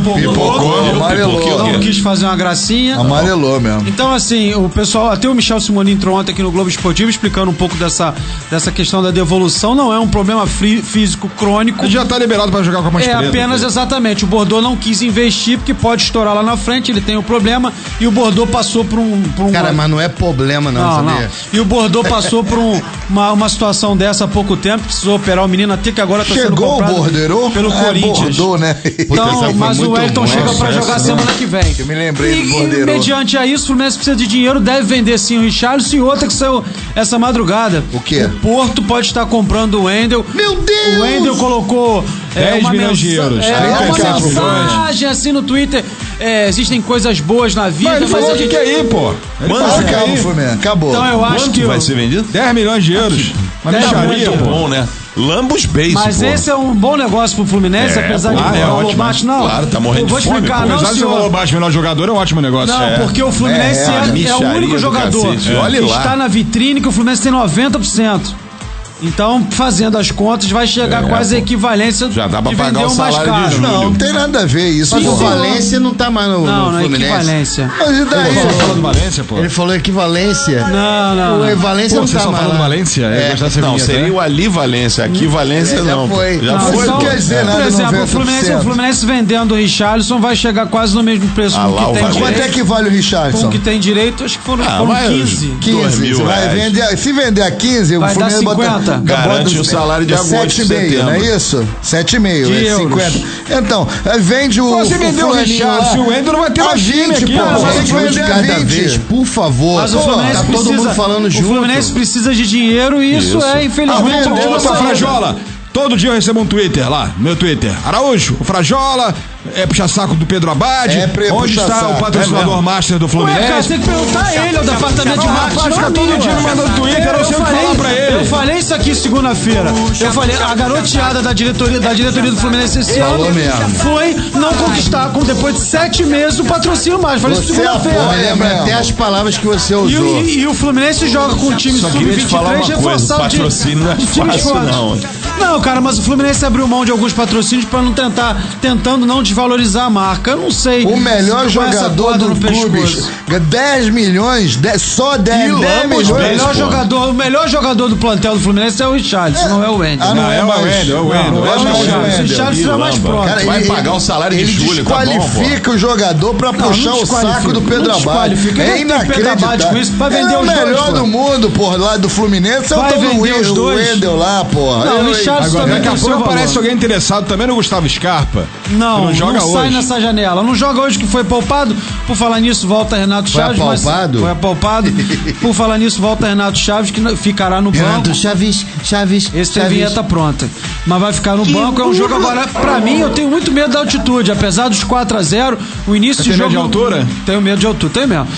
amarelou. Não quis fazer uma gracinha. Amarelou mesmo. Então, assim, o pessoal, até o Michel Simoni entrou ontem aqui no Globo Esportivo explicando um pouco dessa questão da devolução. Não é um problema físico crônico. Ele já tá liberado pra jogar com a mais É preta. apenas exatamente. O Bordeaux não quis investir porque pode estourar lá na frente, ele tem o problema e o Bordeaux passou por um. Cara, mas não é problema não, Não, sabia? não. E o Bordeaux passou por uma situação dessa há pouco tempo, precisou operar o menino até que agora tá sendo Chegou o comprado Bordeiro? pelo Corinthians. Bordeaux, né? Então, mas o Wellington chega pra essa, jogar né? semana que vem. Eu me lembrei do E Bordeiro. mediante a isso, o Fluminense precisa de dinheiro, deve vender sim o Richarlison e outra que saiu essa madrugada. O quê? O Porto pode estar comprando o Wendel. Meu Deus! O Wendel colocou 10 uma milhões de euros. uma 37 mensagem assim no Twitter. Existem coisas boas na vida, Mas ele falou a que gente... quer ir, pô. Ele Mano, falou que quer Acabou, ir. Fluminense. Acabou. Então eu acho Quanto que vai ser vendido? 10 milhões de euros. Uma 10 bicharia, milhões, Muito pô. bom, né? Lambos Base, Mas pô. esse é um bom negócio pro Fluminense, apesar de é valor ótimo, baixo, não. Claro, tá morrendo Eu vou de fome, explicar, pô. não, Apesar de ser o senhor. valor baixo, melhor jogador, é um ótimo negócio. Não, porque o Fluminense é o micharia único do jogador cacete. que Olha lá. está na vitrine que o Fluminense tem 90%. Então, fazendo as contas, vai chegar quase a equivalência Já dá pra de pagar vender o o mais salário de caro. Júlio. Não tem nada a ver isso. Mas pô. o Valência não tá mais no Não, não é Fluminense. equivalência. Mas e daí? Você falou do Valência, pô? Ele falou equivalência. Não. O Valência Pô, não vocês tá estão mais falando do lá. Valência? Eu gostava dessa Não, vinheta, seria né? o Ali Valência. Aqui Valência Já não. foi. Já Não, foi. Não quer dizer nada, Por exemplo, 90%. o Fluminense vendendo o Richarlison vai chegar quase no mesmo preço Ah, lá que o tem Valência. Quanto é direito. que vale o Com Richardson? o que tem direito, acho que foram mas 15. 15. Você vai R$2.000. vender, se vender a 15, Vai o Fluminense dar 50. Garante o salário de agosto, 7,5, setembro. não é isso? 7,5, De é euros. 50. Então, vende o. Você vendeu o fulaninho Richarlison e o Wendel, não vai ter a mais time 20, aqui, pô. ó. Você Mas tem que um de vender a cada 20. vez, por favor. Mas o Pô, Fluminense tá precisa, todo mundo falando o junto. Fluminense precisa de dinheiro e isso é, infelizmente, Ah, uma vendeu, última tá saída. Frajola, Todo dia eu recebo um Twitter lá, meu Twitter. Araújo, o Frajola, puxa-saco do Pedro Abad. Onde está o patrocinador master do Fluminense? Cara, tem que perguntar a ele, o departamento de marketing. Fica todo dia me mandando Twitter, eu sei o que falar pra ele. Eu falei isso aqui segunda-feira. Eu falei, a garoteada da diretoria do Fluminense esse ano foi não conquistar, depois de 7 meses, o patrocínio mais. Falei isso segunda-feira. Lembra até as palavras que você usou. E o Fluminense joga com o time sub-23 reforçado de patrocínio não é fácil, não. Não, cara, mas o Fluminense abriu mão de alguns patrocínios pra não tentando não desvalorizar a marca. Eu não sei. O melhor jogador do clube, 10 milhões, só 10 milhões. O melhor jogador do plantel do Fluminense é o Richarlison, não é o Wendel. Não, é o Wendel. O Richarlison é mais próximo. Vai pagar o salário de Júlio, tá bom, pô. Desqualifica o jogador pra puxar o saco do Pedro Abad. É inacreditável. É o melhor do mundo, porra, lá do Fluminense. Vai vender os dois. O Wendel lá, porra. Agora, daqui a pouco aparece alguém interessado também no Gustavo Scarpa. Não joga hoje. Sai nessa janela. Não joga hoje que foi poupado. Por falar nisso, volta Renato Chaves. Foi poupado. Por falar nisso, volta Renato Chaves, que ficará no banco. Renato Chaves. Esse tem vinheta pronta. Mas vai ficar no banco. É um jogo agora, pra mim, eu tenho muito medo da altitude. Apesar dos 4-0, o início de jogo... Tem medo de altura? Tenho medo de altura, tem mesmo.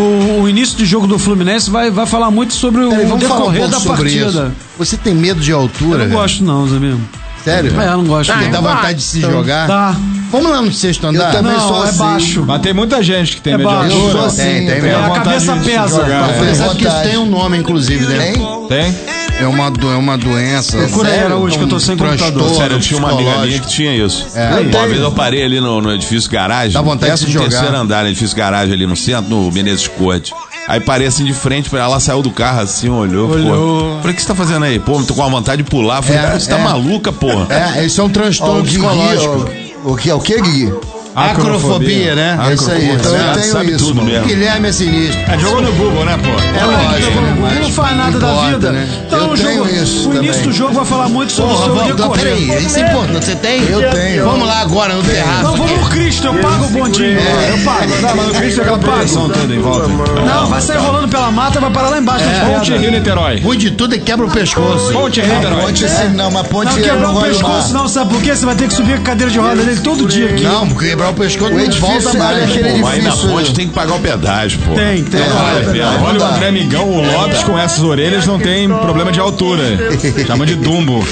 O início de jogo do Fluminense vai falar muito sobre o decorrer da partida. Você tem medo de altura? Eu não gosto não, Zé mesmo. Sério? Eu não gosto. Porque dá vontade de se jogar? Tá. Vamos lá no 6º andar? Eu também sou assim. Baixo. Mas tem muita gente que tem medo de baixo. altura. Eu sou assim. Tem mesmo. A cabeça pesa. Apesar que isso tem um nome, inclusive, né? Tem? É uma doença. Procura aí, Araújo, que eu tô sem computador. Sério, eu tinha uma amiga minha que tinha isso. Uma vez eu parei ali no edifício garagem. Dá vontade de jogar. Terceiro andar, no edifício garagem ali no centro, no Menezes Corte. Aí parei assim de frente pra ela, saiu do carro assim, olhou. Falei, o que você tá fazendo aí? Pô, tô com a vontade de pular. Falei, cara, você tá maluca, porra? Isso é um transtorno psicológico. O que é o que, Gui? Acrofobia, né? É isso aí. Então eu tenho sabe isso. Tudo mesmo. Guilherme é sinistro. Jogou no Google, né, pô? Lógico, né? Não faz nada da vida. Né? Então eu tenho isso o também. início do jogo vai falar muito sobre o seu decorrer. Peraí, isso é importante. Você tem? Eu tenho. Vamos lá agora no terraço. Não, vamos no Cristo, eu pago o bondinho. Eu pago. Não, mas o Cristo é aquela proteção toda em volta. Não, vai sair rolando pela mata e vai parar lá embaixo. Ponte Rio Niterói. Ruim de tudo é quebra o pescoço. Ponte Rio Niterói. Ponte assim, não, mas ponte Não quebrar o pescoço, não, sabe por quê? Você vai ter que subir a cadeira de roda dele todo dia aqui. Não, porque quebrar o pescoço não volta mais. Mas na ponte tem que pagar o pedágio, pô. Tem. Olha o André Mingão, o Lopes com essas orelhas não tem problema de altura. Chama de Dumbo.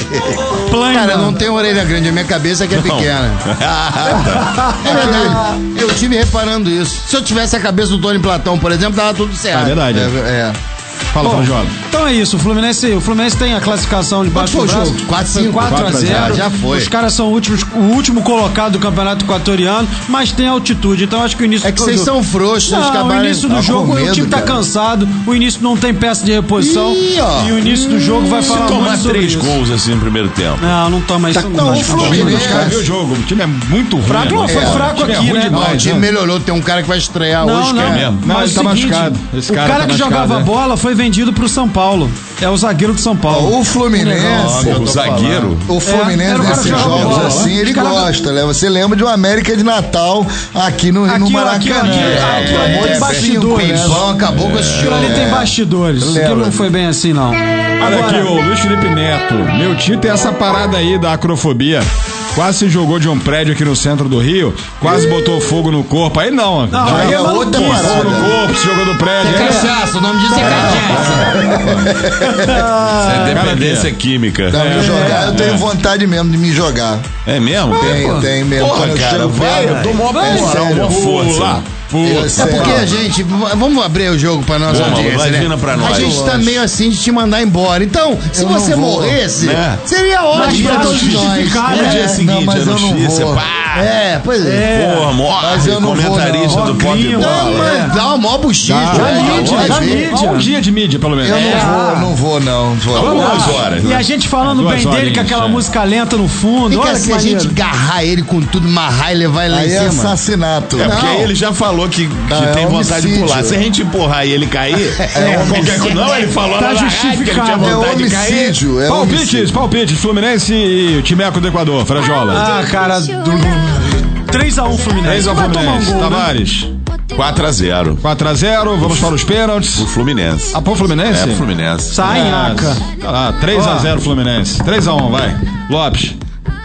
Cara, não tem orelha grande, a minha cabeça que é pequena. É verdade. Eu tive reparando isso. Se eu tivesse a cabeça do Tony Platão, por exemplo, tava tudo certo. É verdade. Fala, Frajola. Então é isso, o Fluminense tem a classificação de baixo do braço. 4-0. Já foi. Os caras são o último colocado do campeonato equatoriano, mas tem altitude. Então acho que o início do jogo... É que vocês são frouxos, o início do jogo, o time tá cansado, o início não tem peça de reposição. E o início do jogo vai falar muito sobre isso. 3 gols assim no primeiro tempo. Não toma isso. Não, o Fluminense... viu o jogo, o time é muito ruim. Fraco, não, foi fraco aqui, né? O time melhorou, tem um cara que vai estrear hoje. Não, ele tá machucado. O cara que jogava bola foi vendido pro São Paulo. É o zagueiro do São Paulo. O Fluminense. O zagueiro? O Fluminense nesses jogos assim, ele gosta, né? Você lembra de uma América de Natal aqui no Maracanã. Aqui tem bastidores. Acabou com esse Aquilo ali tem bastidores. Aquilo não foi bem assim, não. Olha aqui, o Luiz Felipe Neto. Meu tio tem essa parada aí da acrofobia. Quase se jogou de um prédio aqui no centro do Rio, quase botou fogo no corpo. Aí não. Aí é outra parada. Fogo no corpo, se jogou do prédio. É cachaça, o nome disso é cachaça. Isso é dependência química. Não, jogar, eu tenho vontade mesmo de me jogar. É mesmo? Tenho mesmo. Porra, cara, vai, eu dou uma força. É porque a gente... Vamos abrir o jogo pra nossa audiência, né? Pra nós. A gente tá meio assim de te mandar embora. Então, se você morresse, seria ótimo pra todos nós. No dia seguinte, mas eu não vou. Pois é. Porra, morre, comentarista do Pop Bola. Dá uma maior bochicha. Um dia de mídia, pelo menos. Eu não vou. Vamos horas. E a gente falando bem dele com aquela música lenta no fundo. Olha se a gente agarrar ele com tudo, amarrar e levar ele lá em cima. Aí é assassinato. É porque ele já falou que tem vontade de pular. Se a gente empurrar e ele cair, qualquer coisa. Não, ele falou tá justificado. É homicídio. Palpite. Fluminense e o Timeco do Equador, Frajola. Cara, 3-1 Fluminense. 3-1 Fluminense. Tavares. 4-0. 4-0, vamos para os pênaltis. O Fluminense. Ah, pro Fluminense? É, pro Fluminense. Sanhaca. Tá lá, 3-0 Fluminense. 3-1, vai. Lopes.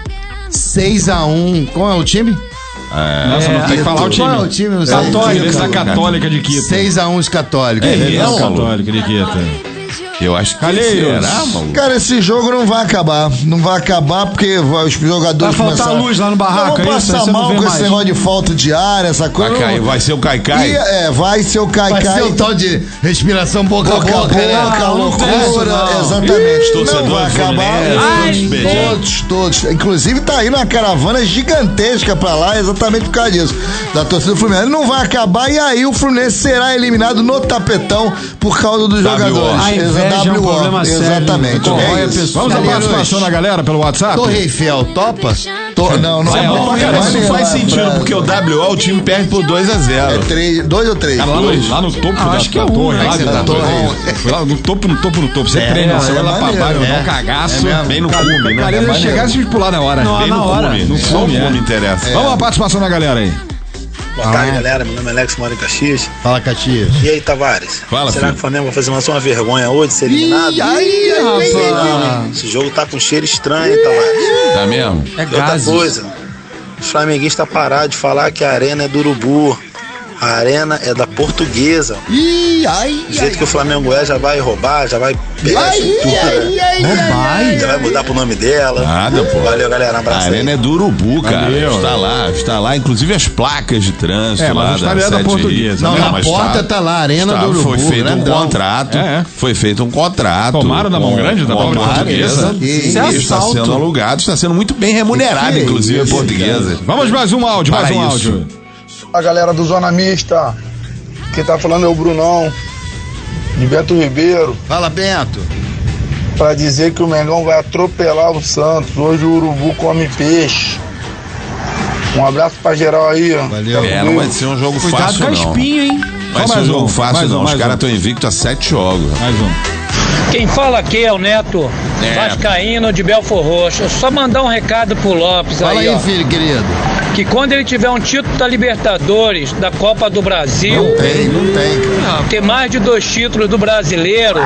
6-1. Qual é o time? Nossa, não tem que falar o time. Qual é o time? Não sei. Católica. A Católica de Quito. 6-1 os católicos. Católica de Quito. Eu acho que Calheiros. será, mano? Cara, esse jogo não vai acabar. Não vai acabar porque os jogadores vai faltar luz lá no barraco, vão passar mal com esse negócio de falta de ar, essa coisa. Vai ser o Caicai? Vai ser o Caicai. Vai ser o tal de respiração boca a boca. Loucura. Exatamente. Não vai acabar. Todos. Inclusive tá aí uma caravana gigantesca pra lá, exatamente por causa disso. Da torcida do Fluminense. Não vai acabar e aí o Fluminense será eliminado no tapetão por causa dos jogadores. É um problema exatamente. Vamos à participação da galera pelo WhatsApp? Torre Eiffel, topa? Não isso faz sentido, porque o WO, o time perde por 2-0. 2 ou 3? Lá no topo da torre. Lá no topo. Você treina, você vai lá pra baixo, dá um cagaço. Bem no cume, né? Cara, ele vai chegar e pular na hora. Bem no cume. No cume interessa. Vamos à participação da galera aí. Boa tarde, galera. Meu nome é Alex, moro em Caxias. Fala, Caxias. E aí, Tavares? Fala, será que o Flamengo vai fazer mais uma vergonha hoje, ser eliminado? Esse jogo tá com cheiro estranho, Tavares. Tá mesmo? É gases. Outra coisa, o flamenguista parar de falar que a arena é do Urubu. A arena é da Portuguesa. Do jeito que o Flamengo já vai roubar, já vai pegar a estrutura. Já vai mudar pro nome dela. Nada, pô. Valeu, galera. Um abraço. A arena é do Urubu, cara. Está lá. Inclusive as placas de trânsito lá da Portuguesa. Não, na porta tá lá, a arena do Urubu. Foi feito um contrato. Foi feito um contrato. Tomaram na mão grande da Portuguesa. Está sendo alugado, está sendo muito bem remunerado, inclusive, a Portuguesa. Vamos mais um áudio, A galera do Zona Mista, quem tá falando é o Brunão, de Bento Ribeiro. Fala, Bento. Pra dizer que o Mengão vai atropelar o Santos. Hoje o Urubu come peixe. Um abraço pra geral aí, ó. Valeu. Não vai ser um jogo Cuidado fácil, com a espinha, hein? Vai ser um jogo fácil, não. Os caras estão invictos a 7 jogos. Mais um. Quem fala aqui é o Neto Vascaíno de Belfor Roxo. Só mandar um recado pro Lopes. Fala aí, ó, filho querido. Que quando ele tiver um título da Libertadores, da Copa do Brasil, não tem, cara. Ter mais de 2 títulos do Brasileiro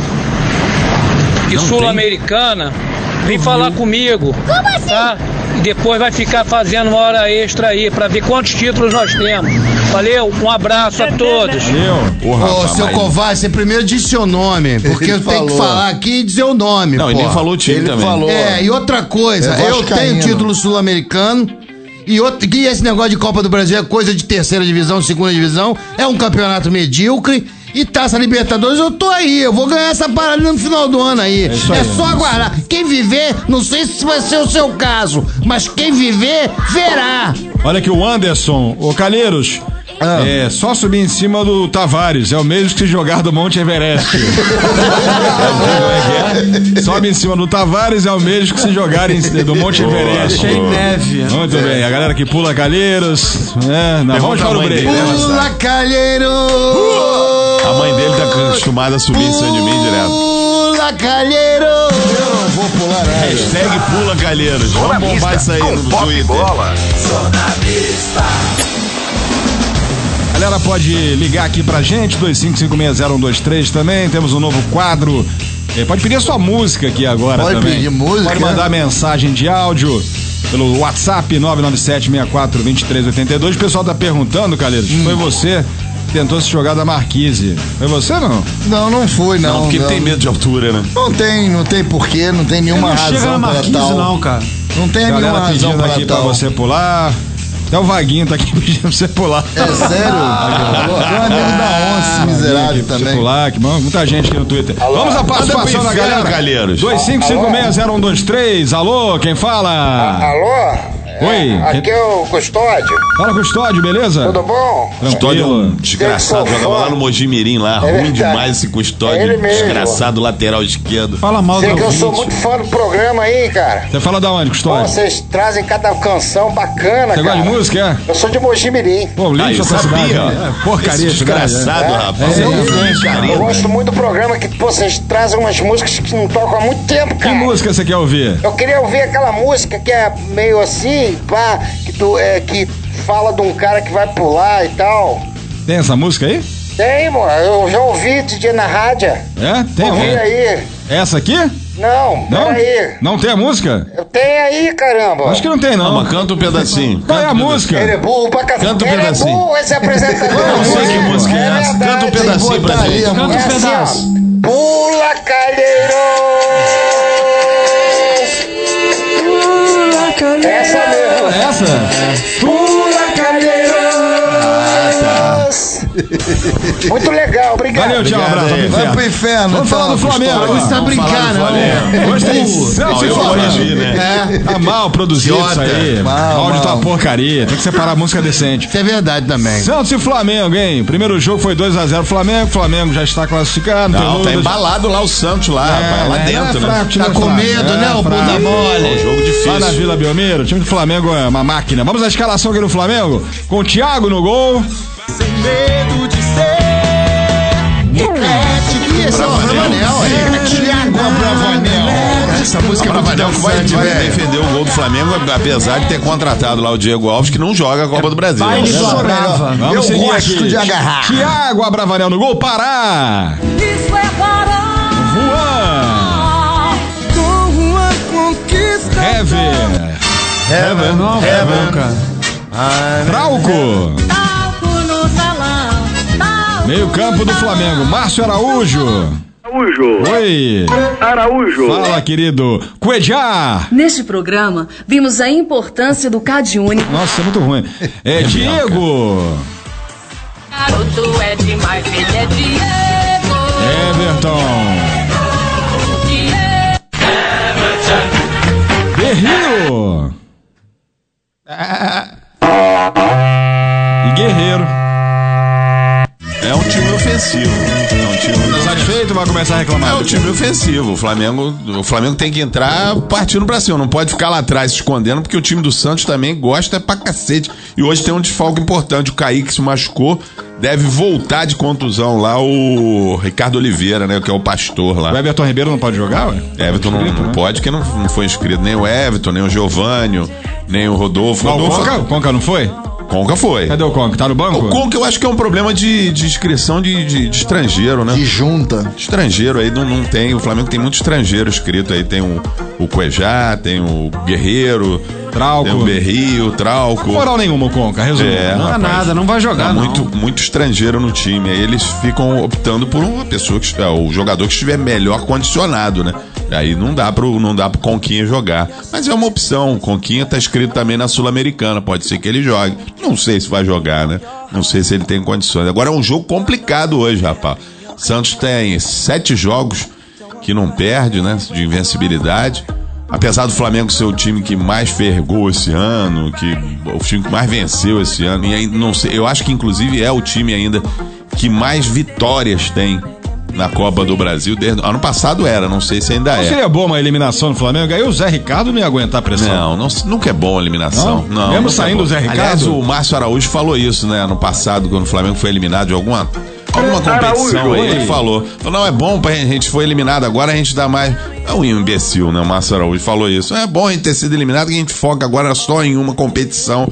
e Sul-Americana, vem falar comigo. Como assim? Tá? E depois vai ficar fazendo uma hora extra aí pra ver quantos títulos nós temos. Valeu, um abraço a todos. Ô, seu covarde, você primeiro disse seu nome, porque eu tenho que falar aqui e dizer o nome. Não, ele nem falou o time também. E outra coisa, eu tenho título sul-americano. E esse negócio de Copa do Brasil é coisa de terceira divisão, segunda divisão, é um campeonato medíocre. E Taça Libertadores, eu tô aí, eu vou ganhar essa parada no final do ano aí. É só aguardar. Quem viver, não sei se vai ser o seu caso, mas quem viver, verá. Olha aqui o Anderson, ô Calheiros. É só subir em cima do Tavares, é o mesmo que se jogar do Monte Everest. Sobe em cima do Tavares, é o mesmo que se jogar do Monte Everest. Cheio de neve. Muito bem, a galera que pula Calheiros. Vamos para o break. Pula Calheiros! A mãe dele tá acostumada a subir em cima de mim direto. Pula Calheiros! Eu não vou pular nada. Hashtag Pula Calheiros. Vamos bombar isso aí no Twitter. Bola. Zona Mista. A galera pode ligar aqui pra gente, 25560123 também. Temos um novo quadro. Pode pedir a sua música aqui agora também. Pode pedir música. Pode mandar mensagem de áudio pelo WhatsApp 997642382. O pessoal tá perguntando, Calheiros, foi você que tentou se jogar da Marquise. Foi você, não? Não foi, não. Não, porque tem medo de altura, né? Não tem porquê, não tem nenhuma razão chega na Marquise, para tal. não, cara. Não tem nenhuma razão para aqui tal. pra você pular. Até o Vaguinho tá aqui pedindo pra você pular. É sério? Tem um amigo da Onça, miserável também. Pra pular, que muita gente aqui no Twitter. Alô? Vamos à participação da galera. Calheiros. 25560123. Alô, quem fala? Alô? Oi. Aqui é o Custódio. Fala, Custódio, beleza? Tudo bom? Custódio é um desgraçado, jogava lá no Mojimirim lá, ruim demais esse Custódio, desgraçado lateral esquerdo. Fala mal do eu sou muito fã do programa aí, cara. Você fala da onde, Custódio? Vocês trazem cada canção bacana, Você cara. gosta de música, é? Eu sou de Mojimirim. Pô, lixo essa cidade. Porcaria, esse desgraçado, rapaz. Eu gosto muito do programa que vocês trazem umas músicas que não tocam há muito tempo, cara. Que música você quer ouvir? Eu queria ouvir aquela música que é meio assim, pá, que fala de um cara que vai pular e tal. Tem essa música aí? Tem, mano. Eu já ouvi esse dia na rádio. É? Tem ouvi uma? aí. Essa aqui? Não, peraí. Não tem a música? Tem aí, caramba. Acho que não tem, não. Mas canta um pedacinho. Qual é a música? Ele é burro pra cacete. Canta um Ele pedacinho. é burro, esse apresentador. Eu não sei que música é essa. verdade. Canta um pedacinho pra gente. Canta um É assim, pedaço. ó. Pula, calheiro. Essa mesmo. Essa? Pula, calheiro. Muito legal, obrigado. Valeu, tchau, abraço. Vai pro inferno. Vamos falar do Flamengo. Não está brincando, não. Hoje tem Santos e Flamengo. né? Tá mal produzido isso aí. O áudio tá uma porcaria. Tem que separar a música decente. Isso é verdade também. Santos e Flamengo, hein? Primeiro jogo foi 2-0 Flamengo. Flamengo já está classificado. Não, tá embalado lá o Santos lá, rapaz, lá dentro, né? Tá com medo, né, o bunda mole? É um jogo difícil. Lá na Vila Belmiro, o time do Flamengo é uma máquina. Vamos à escalação aqui no Flamengo, com o Thiago no gol. Sem medo de ser E esse é o Bravanel, Thiago Bravanel. Essa música é muito dançante, vai velho. defender o gol do Flamengo, apesar de ter contratado lá o Diego Alves, que não joga a Copa do Brasil. Baile do Abrava. Vamos Eu seguir gosto aqui. de agarrar. Thiago Abravanel no gol, Pará. Isso é parar. Com uma conquista. Hever. Hever, cara. Trauco. Talco no salão. Meio campo do Flamengo, Márcio Araújo. Oi. Araújo. Fala, querido. Cuejá. Neste programa, vimos a importância do CAD único. Nossa, é muito ruim. É Diego. Garoto é demais, ele é Diego. Everton. Berrio. E Guerreiro. É um time ofensivo. É um time... Tá satisfeito? Vai começar a reclamar. É um time ofensivo. O Flamengo tem que entrar partindo pra cima. Não pode ficar lá atrás se escondendo, porque o time do Santos também gosta pra cacete. E hoje tem um desfalque importante. O Kaique se machucou. Deve voltar de contusão lá o Ricardo Oliveira, né? Que é o pastor lá. O Everton Ribeiro não pode jogar, ué? Everton não pode, porque não foi inscrito. Nem o Everton, nem o Giovânio, nem o Rodolfo. O Conca não foi? Conca foi. Cadê o Conca? Tá no banco? O Conca eu acho que é um problema de inscrição de estrangeiro, né? De junta. Estrangeiro aí não tem. O Flamengo tem muito estrangeiro inscrito aí. Tem o Cuejá, tem o Guerreiro, Trauco. tem o Berrio, o Trauco. Não moral nenhuma, o Conca, resumindo. Não é nada, não vai jogar, Tá não. muito estrangeiro no time. Aí eles ficam optando por uma pessoa o jogador que estiver melhor condicionado, né? Aí não dá pro Conquinha jogar. Mas é uma opção. O Conquinha tá escrito também na Sul-Americana. Pode ser que ele jogue. Não sei se vai jogar, né? Não sei se ele tem condições. Agora é um jogo complicado hoje, rapaz. Santos tem 7 jogos que não perde, né? De invencibilidade. Apesar do Flamengo ser o time que mais fergou esse ano, o time que mais venceu esse ano, e aí, não sei, eu acho que inclusive é o time ainda que mais vitórias tem na Copa do Brasil. Ano passado era, não sei se ainda Não é. seria boa uma eliminação do Flamengo? Aí o Zé Ricardo não ia aguentar a pressão. Nunca é bom a eliminação. Não? Mesmo nunca saindo é o Zé Ricardo? Aliás, o Márcio Araújo falou isso, né? No passado, quando o Flamengo foi eliminado de alguma competição aí, ele falou. Não, é bom, a gente foi eliminado, agora a gente dá mais. É um imbecil, né? O Márcio Araújo falou isso. É bom a gente ter sido eliminado, que a gente foca agora só em uma competição.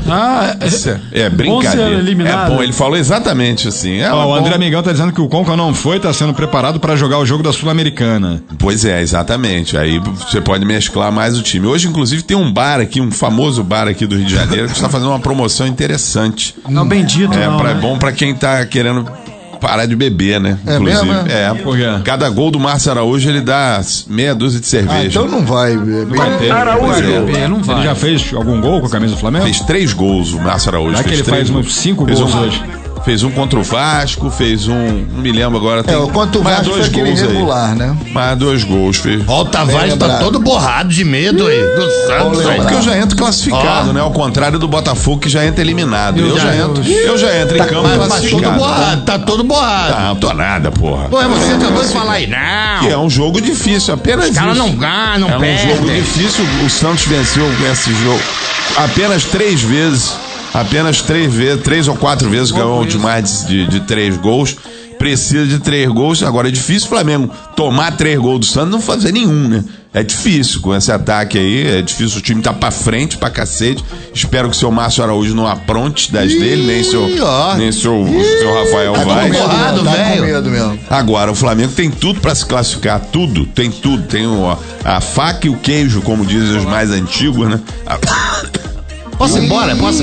É brincadeira. É bom, ele falou exatamente assim. O André Amigão tá dizendo que o Conca não foi, tá sendo preparado para jogar o jogo da Sul-Americana. Pois é, exatamente. Aí você pode mesclar mais o time. Hoje, inclusive, tem um bar aqui, um famoso bar aqui do Rio de Janeiro, que está fazendo uma promoção interessante. Não, bendito, não. É bom pra quem tá querendo parar de beber, né? É inclusive. mesmo? Por quê? Cada gol do Márcio Araújo, ele dá meia dúzia de cerveja. Então não vai. Vai ter. Não vai. Ele já fez algum gol com a camisa do Flamengo? Fez 3 gols o Márcio Araújo. Será que ele faz uns 5 gols hoje? Fez um contra o Vasco, fez um. Não me lembro agora. Tem o contra o Vasco foi aquele irregular, né? Mais 2 gols. Fez. Ó, o Tavares tá todo borrado de medo aí do Santos. Porque eu já entro classificado, né? Ao contrário do Botafogo, que já entra eliminado. Eu já entro em campo classificado. Tá todo borrado. Não tô nada, porra. Pô, você acabou de falar aí, não. Que é um jogo difícil, apenas isso. Os caras não ganham, não perdem. É um jogo difícil. O Santos venceu esse jogo apenas 3 vezes. Apenas 3 ou 4 vezes ganhou de mais de 3 gols. Precisa de 3 gols. Agora é difícil o Flamengo tomar 3 gols do Santos e não fazer nenhum, né? É difícil com esse ataque aí, é difícil, o time tá pra frente, pra cacete. Espero que o seu Márcio Araújo não apronte das dele, nem seu Rafael vai. Com medo mesmo. Agora, o Flamengo tem tudo pra se classificar, tudo, tem tudo. Tem a faca e o queijo, como dizem os mais antigos, né? Posso ir embora? Vamos,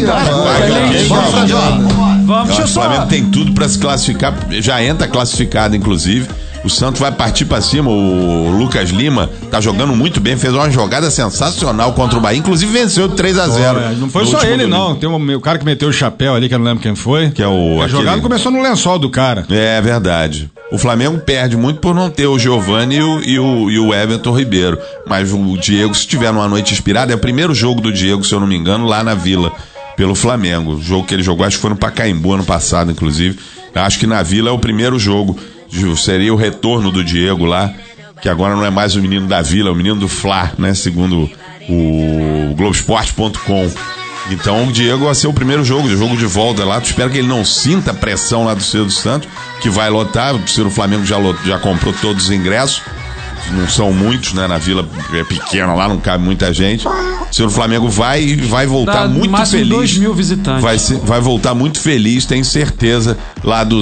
o Flamengo tem tudo pra se classificar, já entra classificado, inclusive. O Santos vai partir pra cima. O Lucas Lima tá jogando muito bem, fez uma jogada sensacional contra o Bahia, inclusive venceu de 3-0. Não foi só ele, não. Tem o cara que meteu o chapéu ali, que eu não lembro quem foi. Que é o. A jogada começou no lençol do cara. É verdade. O Flamengo perde muito por não ter o Giovani e o Everton Ribeiro. Mas o Diego, se tiver numa noite inspirada, é o primeiro jogo do Diego, se eu não me engano, lá na Vila, pelo Flamengo. O jogo que ele jogou, acho que foi no Pacaembu ano passado, inclusive. Acho que na Vila é o primeiro jogo. Seria o retorno do Diego lá, que agora não é mais o menino da Vila, é o menino do Fla, né? Segundo o Globoesporte.com. Então o Diego vai ser o primeiro jogo de volta lá. Espero que ele não sinta a pressão lá do Ciro Santos, que vai lotar. O Ciro Flamengo já comprou todos os ingressos. Não são muitos, né? Na Vila é pequena lá, não cabe muita gente. O Ciro Flamengo vai voltar muito feliz. 2 mil visitantes. Vai voltar muito feliz, tenho certeza, lá do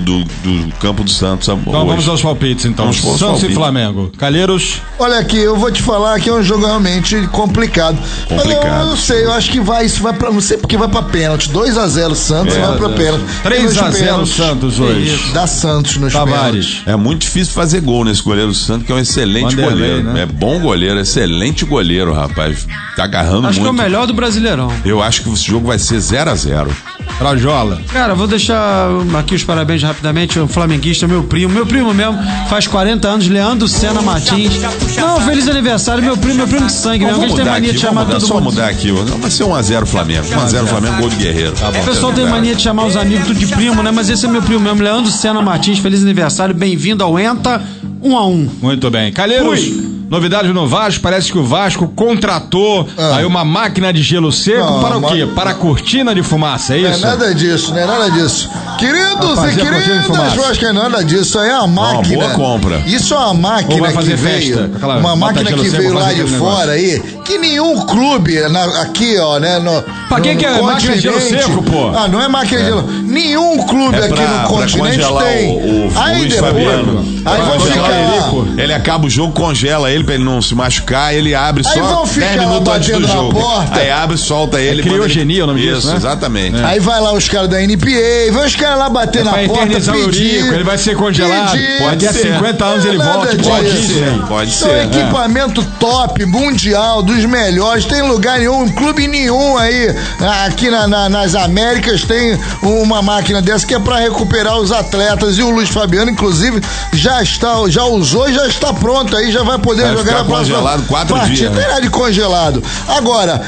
Campo do Santos. Então vamos aos palpites, então. Santos e Flamengo. Calheiros. Olha aqui, eu vou te falar que é um jogo realmente complicado. Mas eu não sei, eu acho que isso vai pra. Não sei porque vai pra pênalti. 2-0 Santos, vai pra pênalti. 3-0 Santos hoje. Dá Santos nos pênaltis. É muito difícil fazer gol nesse goleiro Santos, que é um excelente goleiro. Né? É bom goleiro, excelente goleiro, rapaz. Tá agarrando muito. Acho que é o melhor do Brasileirão. Eu acho que esse jogo vai ser 0-0. Rajola. Cara, vou deixar aqui os parabéns rapidamente ao flamenguista, meu primo mesmo, faz 40 anos, Leandro Senna Martins. Não, feliz aniversário, meu primo de sangue mesmo, que a gente tem mania de chamar todo mundo. Só mudar aqui, vai ser 1-0 Flamengo. 1-0 Flamengo, gol de Guerreiro. Tá bom, o pessoal tem mania de chamar os amigos tudo de primo, né? Mas esse é meu primo mesmo, Leandro Senna Martins, feliz aniversário, bem-vindo ao ENTA 1-1. Muito bem. Calheiros. Novidade no Vasco, parece que o Vasco contratou aí uma máquina de gelo seco para o quê? Para a cortina de fumaça, é isso? Não é nada disso, não é nada disso. Queridos e queridas, Vasco, é nada disso, isso aí é uma máquina. Boa compra. Isso é uma máquina que veio, uma máquina que veio lá de fora aí, que nenhum clube aqui, ó, né? Pra que é máquina de gelo seco, pô? Ah, não é máquina de gelo. Nenhum clube aqui no continente tem. Aí depois, aí vai ficar. Ele acaba o jogo, congela ele pra ele não se machucar, ele abre aí só 10 minutos antes do jogo. Aí abre, solta ele. Criogenia, o nome disso, né? Exatamente. Aí vai lá os caras da NPA, vai os caras lá bater na porta, pedir. Ele vai ser congelado. Daqui a 50 anos ele volta. Pode ser. Então, equipamento top, mundial, dos melhores. Tem lugar nenhum, clube nenhum aí. Aqui nas Américas tem uma máquina dessa que é pra recuperar os atletas. E o Luiz Fabiano, inclusive, já usou e já está pronto aí, já vai poder jogar na próxima congelado 4 partida. dias. Não tem nada de congelado. Agora,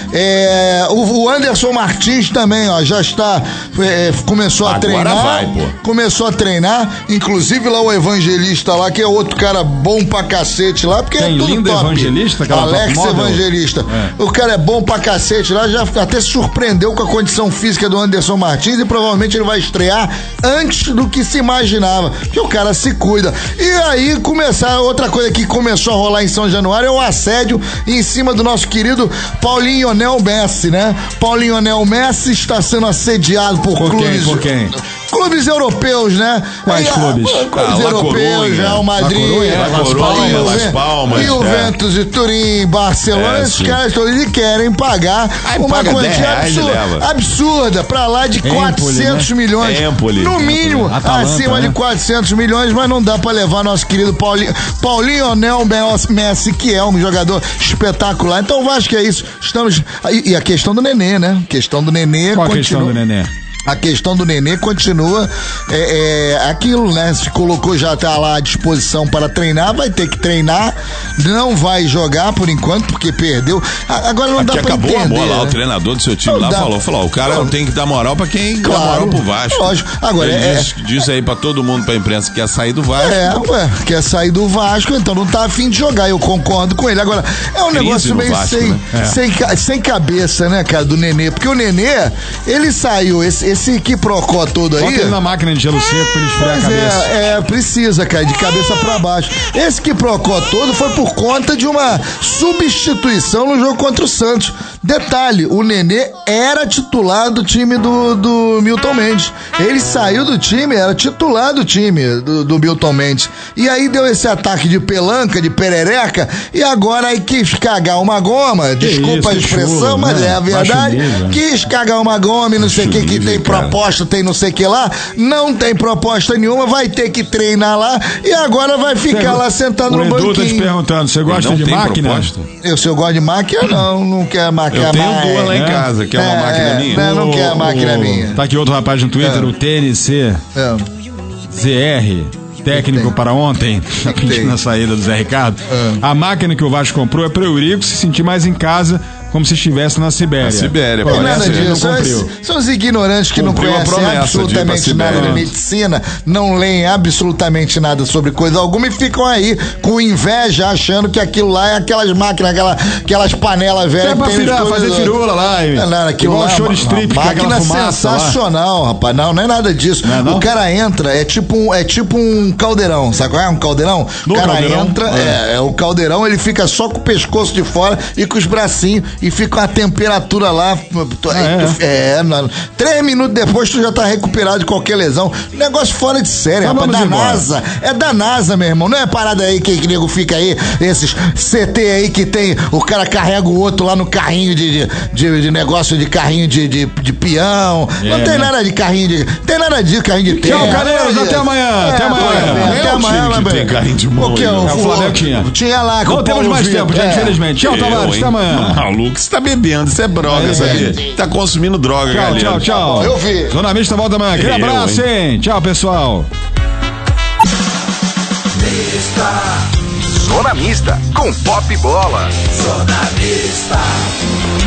o Anderson Martins também, ó, já está, começou a treinar. Começou a treinar, inclusive lá o Evangelista lá, que é outro cara bom pra cacete lá, porque tem é tudo lindo top. Evangelista, Alex Evangelista. O cara é bom pra cacete lá, já até se surpreendeu com a condição física do Anderson Martins e provavelmente ele vai estrear antes do que se imaginava, porque o cara se cuida. E aí outra coisa que começou a rolar em São Januário é o assédio em cima do nosso querido Paulinho Lionel Messi, né? Paulinho Lionel Messi está sendo assediado por clubes. Por quem? Clubes europeus, né? Quais clubes? Clubes europeus, Real Madrid, Las Palmas, Juventus de Turim, Barcelona, esses caras todos eles querem pagar uma quantia absurda, pra lá de 400 milhões. No mínimo, acima de 400 milhões, mas não dá pra levar nosso querido Paulinho Lionel Messi, que é um jogador espetacular. Então, eu acho que é isso. E a questão do Nenê, né? Qual a questão do Nenê? A questão do Nenê continua aquilo, né? Se colocou, já tá lá à disposição para treinar, vai ter que treinar, não vai jogar por enquanto, porque perdeu. Agora não dá pra entender. Acabou a bola lá, o treinador do seu time lá falou, o cara não tem que dar moral pra quem dá moral pro Vasco. Lógico. Agora, diz aí pra todo mundo, pra imprensa, que quer sair do Vasco. Quer sair do Vasco, então não tá a fim de jogar, eu concordo com ele. Agora, é um negócio meio Vasco, sem cabeça, né, cara, do Nenê, porque o Nenê, ele saiu, esse quiprocó todo aí... Bota ele na máquina de gelo seco pra ele esfriar a cabeça. Precisa, cara, de cabeça pra baixo. Esse quiprocó todo foi por conta de uma substituição no jogo contra o Santos. Detalhe, o Nenê era titular do time do Milton Mendes. Ele saiu do time, era titular do time do Milton Mendes. E aí deu esse ataque de pelanca, de perereca, e agora aí quis cagar uma goma, desculpa a expressão, mas é a verdade, quis cagar uma goma e não sei o que tem proposta, tem não sei o que lá, não tem proposta nenhuma, vai ter que treinar lá e agora vai ficar lá sentado no banquinho. O Edu tá te perguntando, você gosta de máquina? Se eu gosto de máquina, não quero máquina. Eu tenho duas lá em casa, quer uma máquina minha? Não quer a máquina minha. Tá aqui outro rapaz no Twitter, o TNC ZR, técnico para ontem, na saída do Zé Ricardo. A máquina que o Vasco comprou é para o Eurico se sentir mais em casa, como se estivesse na Sibéria. Na Sibéria, pô. Nada disso. São os ignorantes que não conhecem absolutamente nada de medicina, não leem absolutamente nada sobre coisa alguma e ficam aí com inveja, achando que aquilo lá é aquelas máquinas, aquelas panelas velhas. É pra fazer firula lá. Igual show de strip, máquina sensacional, rapaz. Não é nada disso. O cara entra, é tipo um caldeirão, sabe qual é? Um caldeirão? O cara entra, o caldeirão, ele fica só com o pescoço de fora e com os bracinhos e fica a temperatura lá. 3 minutos depois tu já tá recuperado de qualquer lesão. Negócio fora de série, rapaz. Da NASA. É da NASA, meu irmão. Não é parada aí que nego fica aí, esses CT aí que tem, o cara carrega o outro lá no carrinho de negócio de carrinho de peão. Não tem nada de carrinho de. Tem nada de carrinho de terra. Tchau, Calheiros. Até amanhã. Até amanhã. Tem carrinho de mão. O Flamengo tinha. Tinha lá. Não temos mais tempo, já, infelizmente. Tchau, Tavares. Até amanhã. Maluco, você tá bebendo, isso é droga, sabia? Tá consumindo droga, galera. Tchau. Eu vi. Zona Mista volta amanhã. Aquele abraço, hein? Tchau, pessoal. Zona Mista com Pop Bola. Zona Mista.